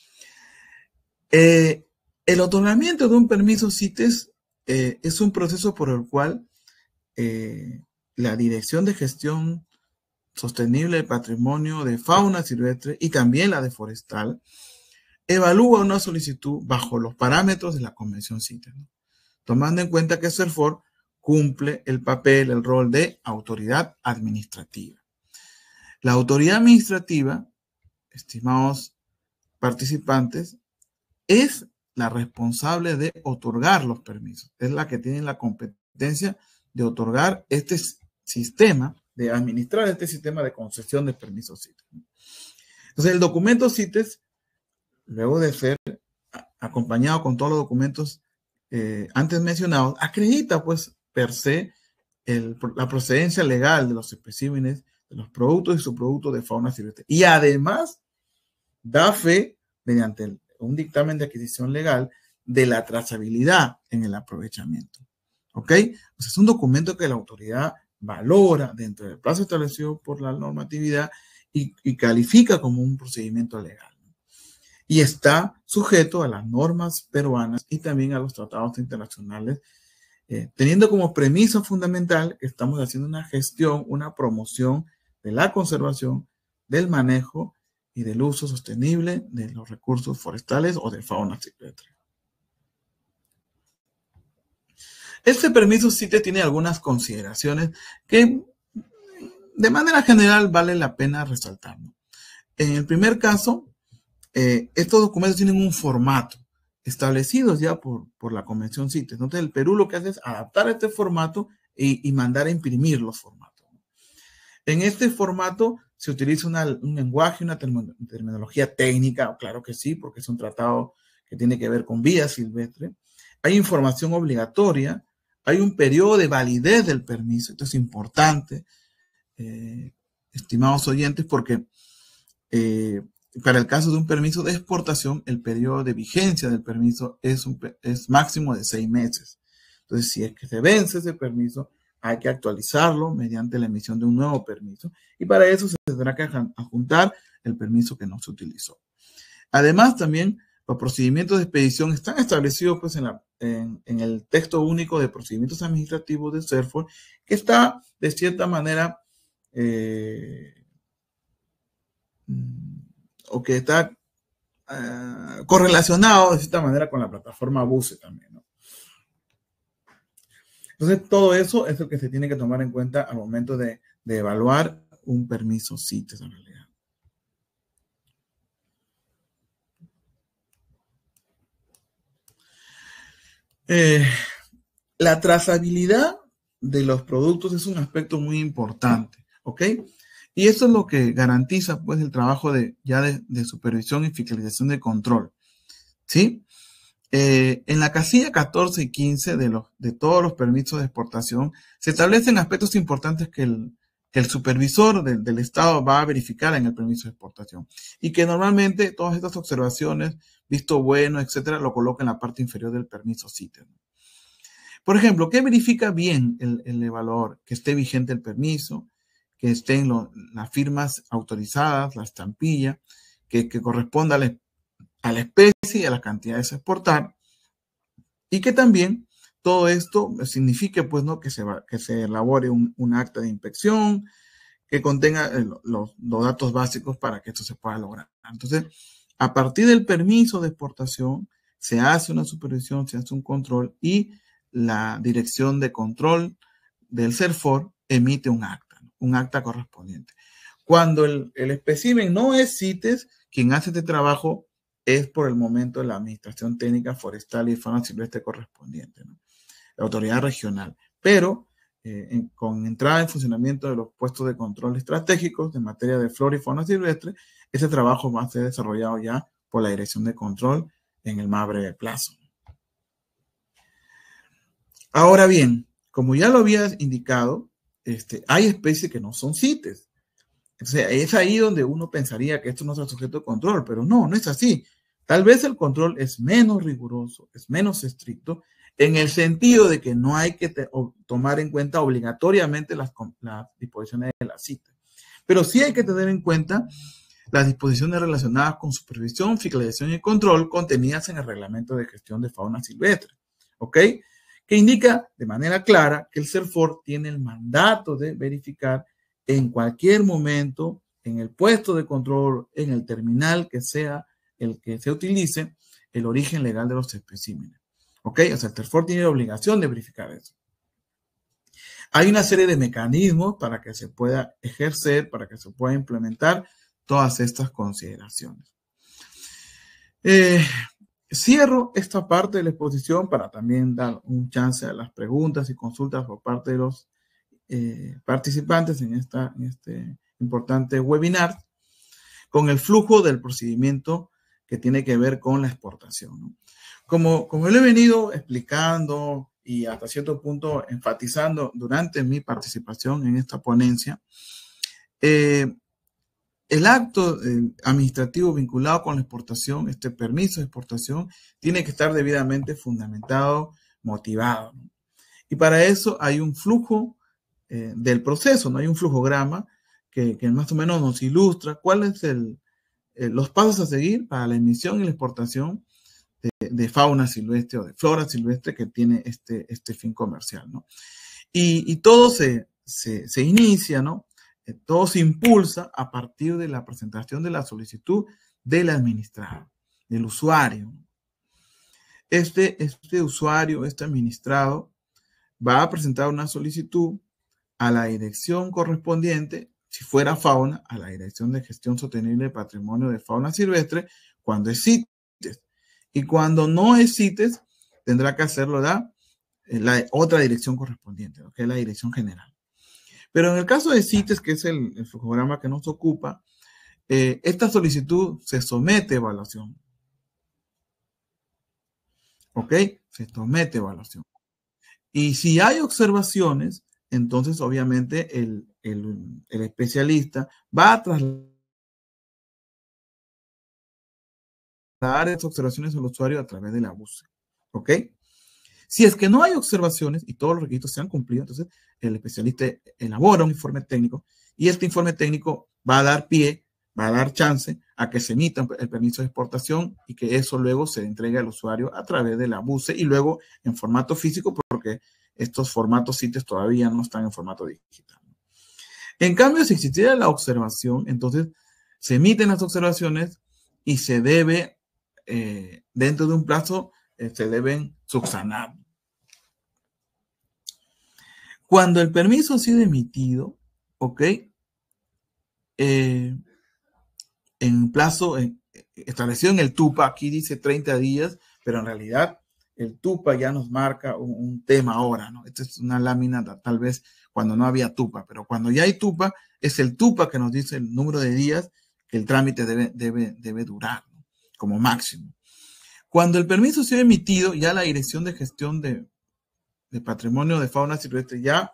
El otorgamiento de un permiso CITES es un proceso por el cual la Dirección de Gestión Sostenible del Patrimonio de Fauna Silvestre y también la de Forestal evalúa una solicitud bajo los parámetros de la Convención CITES, ¿no? Tomando en cuenta que CERFOR cumple el papel, el rol de autoridad administrativa. La autoridad administrativa, estimados participantes, es la responsable de otorgar los permisos, es la que tiene la competencia de otorgar este sistema, de administrar este sistema de concesión de permisos CITES. Entonces, el documento CITES, luego de ser acompañado con todos los documentos antes mencionados, acredita, pues, per se, la procedencia legal de los especímenes, de los productos y subproductos de fauna silvestre. Y además, da fe, mediante un dictamen de adquisición legal, de la trazabilidad en el aprovechamiento. ¿Ok? Pues es un documento que la autoridad valora dentro del plazo establecido por la normatividad y califica como un procedimiento legal. Y está sujeto a las normas peruanas y también a los tratados internacionales, teniendo como premisa fundamental que estamos haciendo una gestión, una promoción de la conservación, del manejo y del uso sostenible de los recursos forestales o de fauna silvestre. Este permiso CITES tiene algunas consideraciones que de manera general vale la pena resaltar, ¿no? En el primer caso, estos documentos tienen un formato establecido ya por la Convención CITES. Entonces, el Perú lo que hace es adaptar este formato y mandar a imprimir los formatos. En este formato se utiliza un lenguaje, una terminología técnica, claro que sí, porque es un tratado que tiene que ver con vida silvestre. Hay información obligatoria, hay un periodo de validez del permiso. Esto es importante, estimados oyentes, porque para el caso de un permiso de exportación, el periodo de vigencia del permiso es máximo de 6 meses. Entonces, si es que se vence ese permiso, hay que actualizarlo mediante la emisión de un nuevo permiso y para eso se tendrá que adjuntar el permiso que no se utilizó. Además, también los procedimientos de expedición están establecidos pues, en el texto único de procedimientos administrativos de CERFOR, que está de cierta manera o que está correlacionado de cierta manera con la plataforma BUCE también, ¿no? Entonces, todo eso es lo que se tiene que tomar en cuenta al momento de evaluar un permiso CITES en realidad. La trazabilidad de los productos es un aspecto muy importante, ¿ok? Y eso es lo que garantiza, pues, el trabajo de supervisión y fiscalización de control, ¿sí? En la casilla 14 y 15 de todos los permisos de exportación se establecen aspectos importantes que el supervisor del Estado va a verificar en el permiso de exportación y que normalmente todas estas observaciones, visto bueno, etcétera, lo coloca en la parte inferior del permiso CITES. Por ejemplo, ¿qué verifica bien el evaluador? Que esté vigente el permiso, que estén las firmas autorizadas, la estampilla, que corresponda a la especie y a las cantidades a exportar, y que también todo esto signifique, pues, ¿no?, que se elabore un acta de inspección que contenga los datos básicos para que esto se pueda lograr. Entonces, a partir del permiso de exportación, se hace una supervisión, se hace un control y la dirección de control del CERFOR emite un acta correspondiente. Cuando el espécimen no es CITES, quien hace este trabajo es por el momento la Administración Técnica Forestal y Fauna Silvestre correspondiente, ¿no?, la autoridad regional. Pero con entrada en funcionamiento de los puestos de control estratégicos en materia de flora y fauna silvestre, ese trabajo va a ser desarrollado ya por la Dirección de Control en el más breve plazo. Ahora bien, como ya lo había indicado, hay especies que no son CITES. Entonces, es ahí donde uno pensaría que esto no está sujeto a control, pero no es así. Tal vez el control es menos riguroso, es menos estricto, en el sentido de que no hay que tomar en cuenta obligatoriamente las disposiciones de la CITES. Pero sí hay que tener en cuenta las disposiciones relacionadas con supervisión, fiscalización y control contenidas en el Reglamento de Gestión de Fauna Silvestre, ¿ok?, que indica de manera clara que el CERFOR tiene el mandato de verificar en cualquier momento, en el puesto de control, en el terminal que sea el que se utilice, el origen legal de los especímenes. ¿Ok? O sea, el CERFOR tiene la obligación de verificar eso. Hay una serie de mecanismos para que se pueda ejercer, para que se pueda implementar todas estas consideraciones. Cierro esta parte de la exposición para también dar un chance a las preguntas y consultas por parte de los participantes en este importante webinar, con el flujo del procedimiento que tiene que ver con la exportación, ¿no? Como lo he venido explicando y hasta cierto punto enfatizando durante mi participación en esta ponencia, el acto administrativo vinculado con la exportación, este permiso de exportación, tiene que estar debidamente fundamentado, motivado, ¿no? Y para eso hay un flujo del proceso, ¿no? Hay un flujograma que más o menos nos ilustra cuáles son los pasos a seguir para la emisión y la exportación de fauna silvestre o de flora silvestre que tiene este fin comercial, ¿no? Y todo se inicia, ¿no? Todo se impulsa a partir de la presentación de la solicitud del administrado, del usuario. Este usuario, este administrado, va a presentar una solicitud a la dirección correspondiente, si fuera fauna, a la Dirección de Gestión Sostenible de Patrimonio de Fauna Silvestre, cuando es CITES. Y cuando no es CITES, tendrá que hacerlo la otra dirección correspondiente, ¿no?, que es la Dirección General. Pero en el caso de CITES, que es el flujograma que nos ocupa, esta solicitud se somete a evaluación. ¿Ok? Se somete a evaluación. Y si hay observaciones, entonces obviamente el especialista va a trasladar esas observaciones al usuario a través de la BUCE. ¿Ok? Si es que no hay observaciones y todos los requisitos se han cumplido, entonces el especialista elabora un informe técnico y este informe técnico va a dar pie, va a dar chance a que se emita el permiso de exportación y que eso luego se entregue al usuario a través de la BUCE y luego en formato físico, porque estos formatos CITES todavía no están en formato digital. En cambio, si existiera la observación, entonces se emiten las observaciones y se debe, dentro de un plazo, se deben subsanar. Cuando el permiso ha sido emitido, ¿ok? En plazo establecido en el TUPA, aquí dice 30 días, pero en realidad el TUPA ya nos marca un tema ahora, ¿no? Esta es una lámina tal vez cuando no había TUPA, pero cuando ya hay TUPA, es el TUPA que nos dice el número de días que el trámite debe durar, ¿no?, como máximo. Cuando el permiso se ha emitido, ya la Dirección de Gestión de Patrimonio de Fauna Silvestre ya,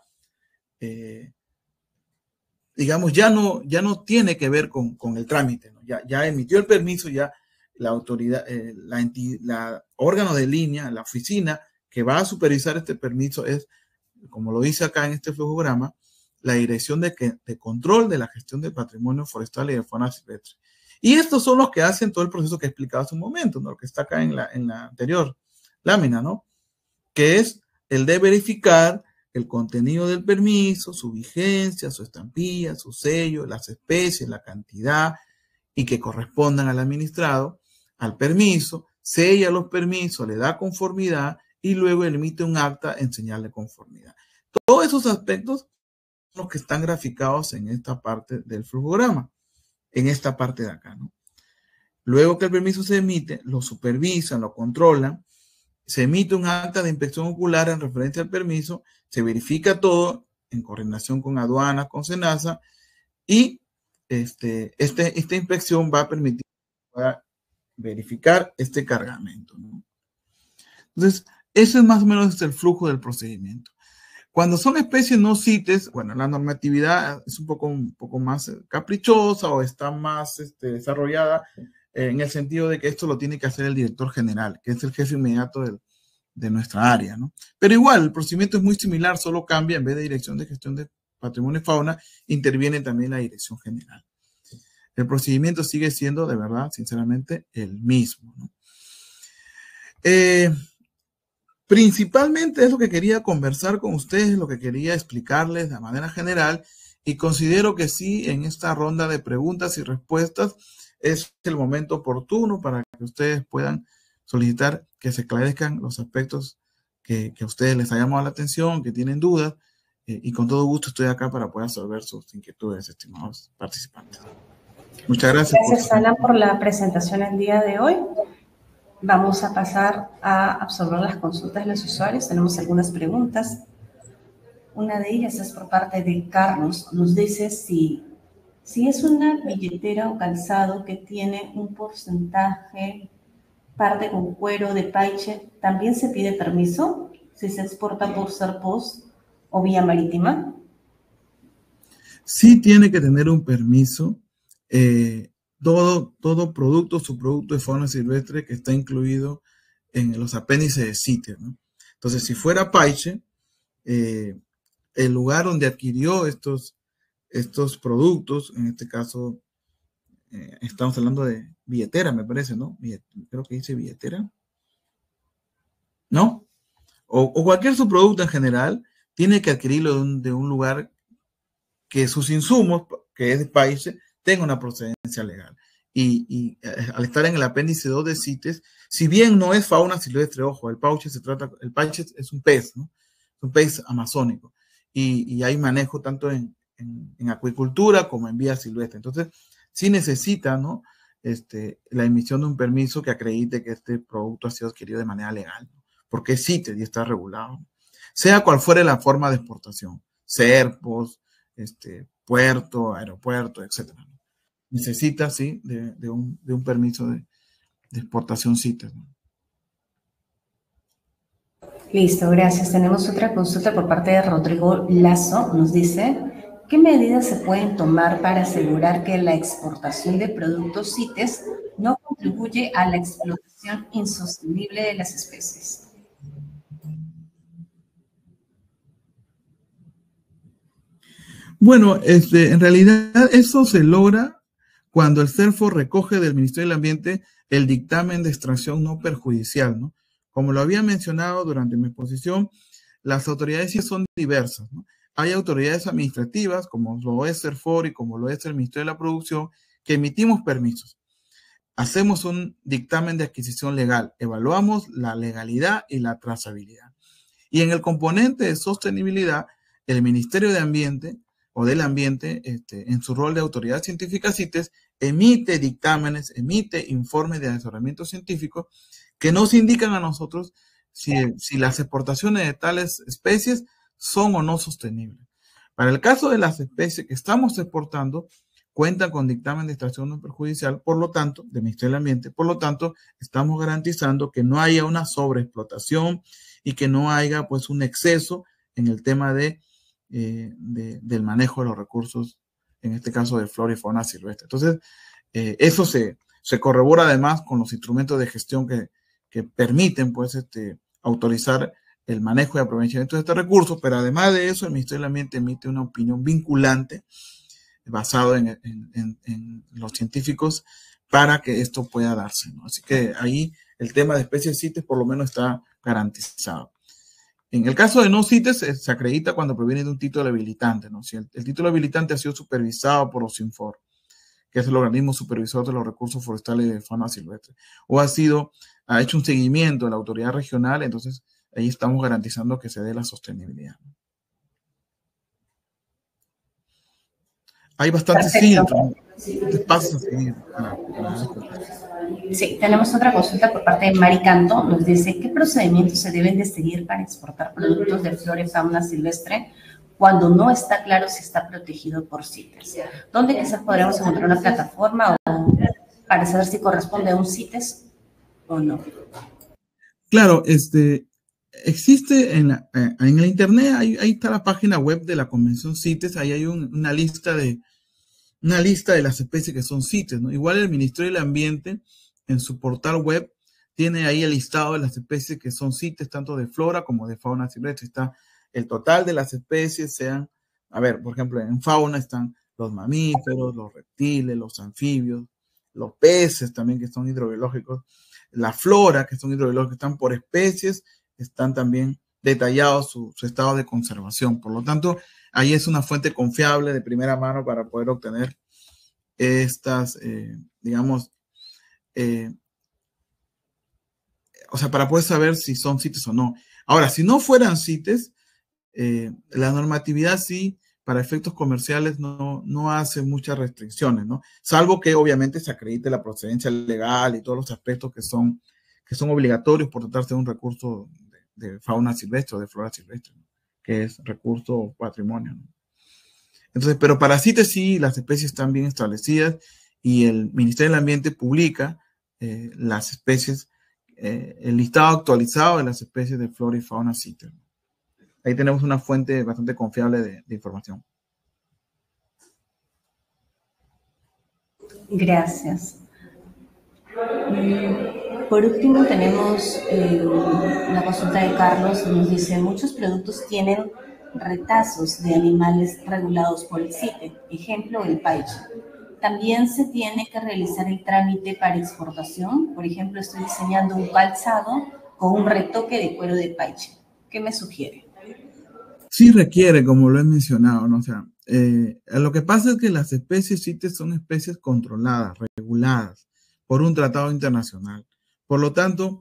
digamos, ya no tiene que ver con el trámite, ¿no? Ya emitió el permiso, ya la autoridad, la órgano de línea, la oficina que va a supervisar este permiso es, como lo dice acá en este flujograma, la Dirección de Control de la Gestión del Patrimonio Forestal y de Fauna Silvestre. Y estos son los que hacen todo el proceso que he explicado hace un momento, ¿no? Lo que está acá en la anterior lámina, ¿no? Que es el de verificar el contenido del permiso, su vigencia, su estampilla, su sello, las especies, la cantidad y que correspondan al administrado, al permiso, sella los permisos, le da conformidad y luego emite un acta en señal de conformidad. Todos esos aspectos son los que están graficados en esta parte del flujograma, en esta parte de acá, ¿no? Luego que el permiso se emite, lo supervisan, lo controlan, se emite un acta de inspección ocular en referencia al permiso, se verifica todo en coordinación con aduanas, con SENASA, y esta inspección va a permitir verificar este cargamento, ¿no? Entonces, eso es más o menos el flujo del procedimiento. Cuando son especies no CITES, bueno, la normatividad es un poco más caprichosa o está más desarrollada en el sentido de que esto lo tiene que hacer el director general, que es el jefe inmediato de nuestra área, ¿no? Pero igual, el procedimiento es muy similar, solo cambia, en vez de Dirección de Gestión de Patrimonio y Fauna, interviene también la Dirección General. El procedimiento sigue siendo, de verdad, sinceramente, el mismo, ¿no? Principalmente es lo que quería conversar con ustedes, lo que quería explicarles de manera general, y considero que sí, en esta ronda de preguntas y respuestas es el momento oportuno para que ustedes puedan solicitar que se esclarezcan los aspectos que a ustedes les ha llamado la atención, que tienen dudas, y con todo gusto estoy acá para poder resolver sus inquietudes, estimados participantes. Muchas gracias. Gracias, Alan, por la presentación el día de hoy. Vamos a pasar a absorber las consultas de los usuarios. Tenemos algunas preguntas. Una de ellas es por parte de Carlos. Nos dice si es una billetera o calzado que tiene un porcentaje parte con cuero de paiche, ¿también se pide permiso si se exporta por Serpos o vía marítima? Sí tiene que tener un permiso. Todo producto, subproducto de fauna silvestre que está incluido en los apéndices de CITES, ¿no? Entonces, si fuera paiche, el lugar donde adquirió estos productos, en este caso, estamos hablando de billetera, me parece, ¿no? Creo que dice billetera, ¿no? O cualquier subproducto en general, tiene que adquirirlo de un lugar que sus insumos, que es de paiche, tenga una procedencia legal. Y al estar en el apéndice 2 de CITES, si bien no es fauna silvestre, ojo, el paiche es un pez, ¿no? Es un pez amazónico. Y hay manejo tanto en acuicultura como en vía silvestre. Entonces, sí necesita, ¿no? La emisión de un permiso que acredite que este producto ha sido adquirido de manera legal, ¿no? Porque es CITES y está regulado. Sea cual fuere la forma de exportación, Serpos, puerto, aeropuerto, etc. Necesita, sí, de un permiso de exportación CITES, ¿no? Listo, gracias. Tenemos otra consulta por parte de Rodrigo Lazo. Nos dice, ¿qué medidas se pueden tomar para asegurar que la exportación de productos CITES no contribuye a la explotación insostenible de las especies? Bueno, en realidad eso se logra cuando el CERFO recoge del Ministerio del Ambiente el dictamen de extracción no perjudicial, ¿no? Como lo había mencionado durante mi exposición, las autoridades sí son diversas, ¿no? Hay autoridades administrativas, como lo es CERFOR y como lo es el Ministerio de la Producción, que emitimos permisos. Hacemos un dictamen de adquisición legal, evaluamos la legalidad y la trazabilidad. Y en el componente de sostenibilidad, el Ministerio de Ambiente o del Ambiente, en su rol de autoridad científica CITES, emite dictámenes, emite informes de asesoramiento científico que nos indican a nosotros si las exportaciones de tales especies son o no sostenibles. Para el caso de las especies que estamos exportando, cuentan con dictamen de extracción no perjudicial, por lo tanto, del Ministerio del Ambiente, por lo tanto, estamos garantizando que no haya una sobreexplotación y que no haya, pues, un exceso en el tema del manejo de los recursos, en este caso de flora y fauna silvestre. Entonces, eso se corrobora además con los instrumentos de gestión que permiten, pues, autorizar el manejo y aprovechamiento de este recurso, pero además de eso, el Ministerio del Ambiente emite una opinión vinculante basado en los científicos para que esto pueda darse, ¿no? Así que ahí el tema de especies CITES por lo menos está garantizado. En el caso de no CITES, se acredita cuando proviene de un título habilitante, ¿no? Si el título habilitante ha sido supervisado por OSINFOR, que es el organismo supervisor de los recursos forestales y de fauna silvestre, o ha hecho un seguimiento de la autoridad regional, entonces ahí estamos garantizando que se dé la sostenibilidad. Hay bastantes filtros, pasos a seguir. Sí, tenemos otra consulta por parte de Mari Canto. Nos dice, ¿qué procedimientos se deben de seguir para exportar productos de flora y fauna silvestre cuando no está claro si está protegido por CITES? ¿Dónde quizás podremos encontrar una plataforma para saber si corresponde a un CITES o no? Claro, existe en el internet, ahí está la página web de la Convención CITES, ahí hay una lista de las especies que son CITES, ¿no? Igual el Ministerio del Ambiente en su portal web tiene ahí el listado de las especies que son CITES, tanto de flora como de fauna silvestre. Está el total de las especies, por ejemplo, en fauna están los mamíferos, los reptiles, los anfibios, los peces también que son hidrobiológicos, la flora que son hidrobiológicos, están por especies, están también detallados su estado de conservación. Por lo tanto, ahí es una fuente confiable de primera mano para poder obtener estas, para poder saber si son CITES o no. Ahora, si no fueran CITES, la normatividad sí, para efectos comerciales, no hace muchas restricciones, ¿no? Salvo que obviamente se acredite la procedencia legal y todos los aspectos que son obligatorios por tratarse de un recurso de fauna silvestre o de flora silvestre, ¿no? Que es recurso o patrimonio, ¿no? Entonces, pero para CITES sí, las especies están bien establecidas y el Ministerio del Ambiente publica las especies, el listado actualizado de las especies de flora y fauna CITES. Ahí tenemos una fuente bastante confiable de información. Gracias. Por último, tenemos la consulta de Carlos. Nos dice, muchos productos tienen retazos de animales regulados por el CITES, ejemplo, el paiche. ¿También se tiene que realizar el trámite para exportación? Por ejemplo, estoy diseñando un calzado con un retoque de cuero de paiche. ¿Qué me sugiere? Sí requiere, como lo he mencionado, ¿no? O sea, lo que pasa es que las especies CITES son especies controladas, reguladas por un tratado internacional. Por lo tanto,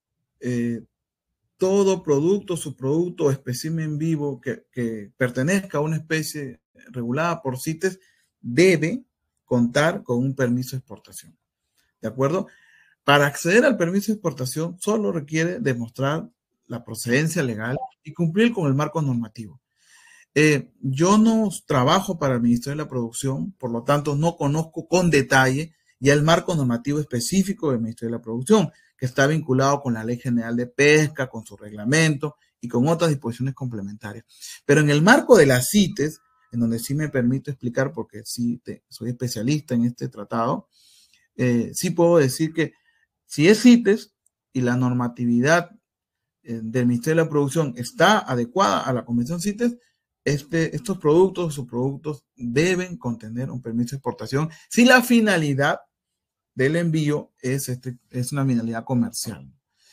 todo producto, subproducto o espécimen vivo que pertenezca a una especie regulada por CITES debe contar con un permiso de exportación. ¿De acuerdo? Para acceder al permiso de exportación solo requiere demostrar la procedencia legal y cumplir con el marco normativo. Yo no trabajo para el Ministerio de la Producción, por lo tanto no conozco con detalle ya el marco normativo específico del Ministerio de la Producción, que está vinculado con la Ley General de Pesca, con su reglamento y con otras disposiciones complementarias. Pero en el marco de las CITES, en donde sí me permito explicar, porque sí soy especialista en este tratado, sí puedo decir que si es CITES y la normatividad del Ministerio de la Producción está adecuada a la Convención CITES, estos productos o subproductos deben contener un permiso de exportación si la finalidad del envío es una finalidad comercial.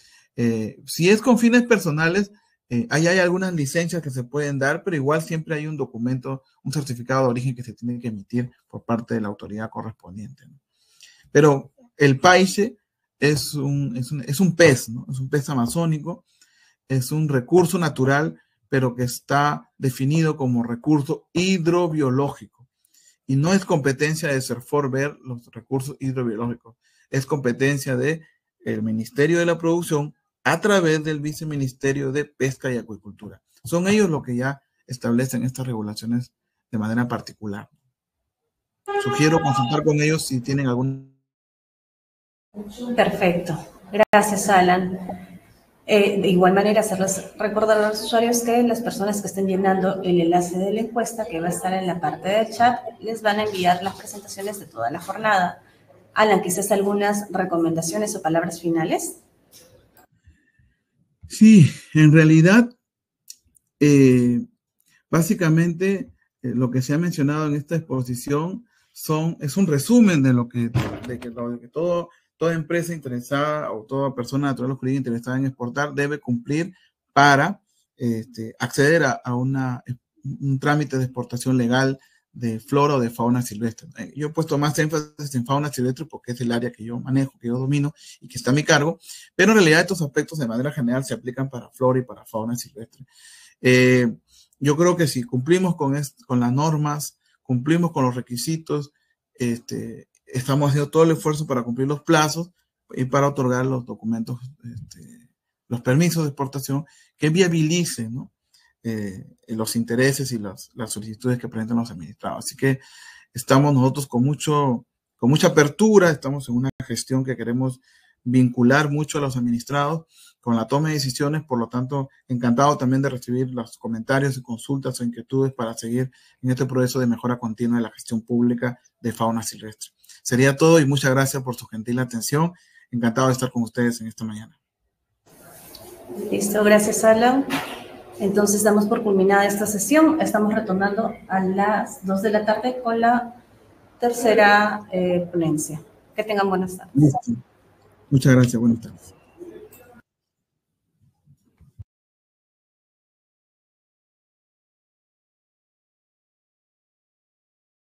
Si es con fines personales, hay algunas licencias que se pueden dar, pero igual siempre hay un documento, un certificado de origen que se tiene que emitir por parte de la autoridad correspondiente, ¿no? Pero el paiche es un pez, ¿no? Es un pez amazónico, es un recurso natural, pero que está definido como recurso hidrobiológico. Y no es competencia de CERFOR ver los recursos hidrobiológicos. Es competencia del Ministerio de la Producción a través del Viceministerio de Pesca y Acuicultura. Son ellos los que ya establecen estas regulaciones de manera particular. Sugiero consultar con ellos si tienen algún... Perfecto. Gracias, Alan. De igual manera, hacerles recordar a los usuarios que las personas que estén llenando el enlace de la encuesta, que va a estar en la parte del chat, les van a enviar las presentaciones de toda la jornada. Alan, quizás algunas recomendaciones o palabras finales. Sí, en realidad, básicamente, lo que se ha mencionado en esta exposición es un resumen de lo que toda empresa interesada o toda persona natural o jurídica interesada en exportar debe cumplir para acceder a un trámite de exportación legal de flora o de fauna silvestre. Yo he puesto más énfasis en fauna silvestre porque es el área que yo manejo, que yo domino y que está a mi cargo, pero en realidad estos aspectos de manera general se aplican para flora y para fauna silvestre. Yo creo que si cumplimos con las normas, cumplimos con los requisitos, estamos haciendo todo el esfuerzo para cumplir los plazos y para otorgar los documentos, los permisos de exportación que viabilicen, ¿no? Los intereses y las solicitudes que presentan los administrados. Así que estamos nosotros con mucha apertura, estamos en una gestión que queremos vincular mucho a los administrados con la toma de decisiones, por lo tanto, encantado también de recibir los comentarios y consultas o inquietudes para seguir en este proceso de mejora continua de la gestión pública de fauna silvestre. Sería todo y muchas gracias por su gentil atención. Encantado de estar con ustedes en esta mañana. Listo, gracias, Alan. Entonces damos por culminada esta sesión. Estamos retornando a las 2 de la tarde con la tercera ponencia. Que tengan buenas tardes. Listo. Muchas gracias, buenas tardes.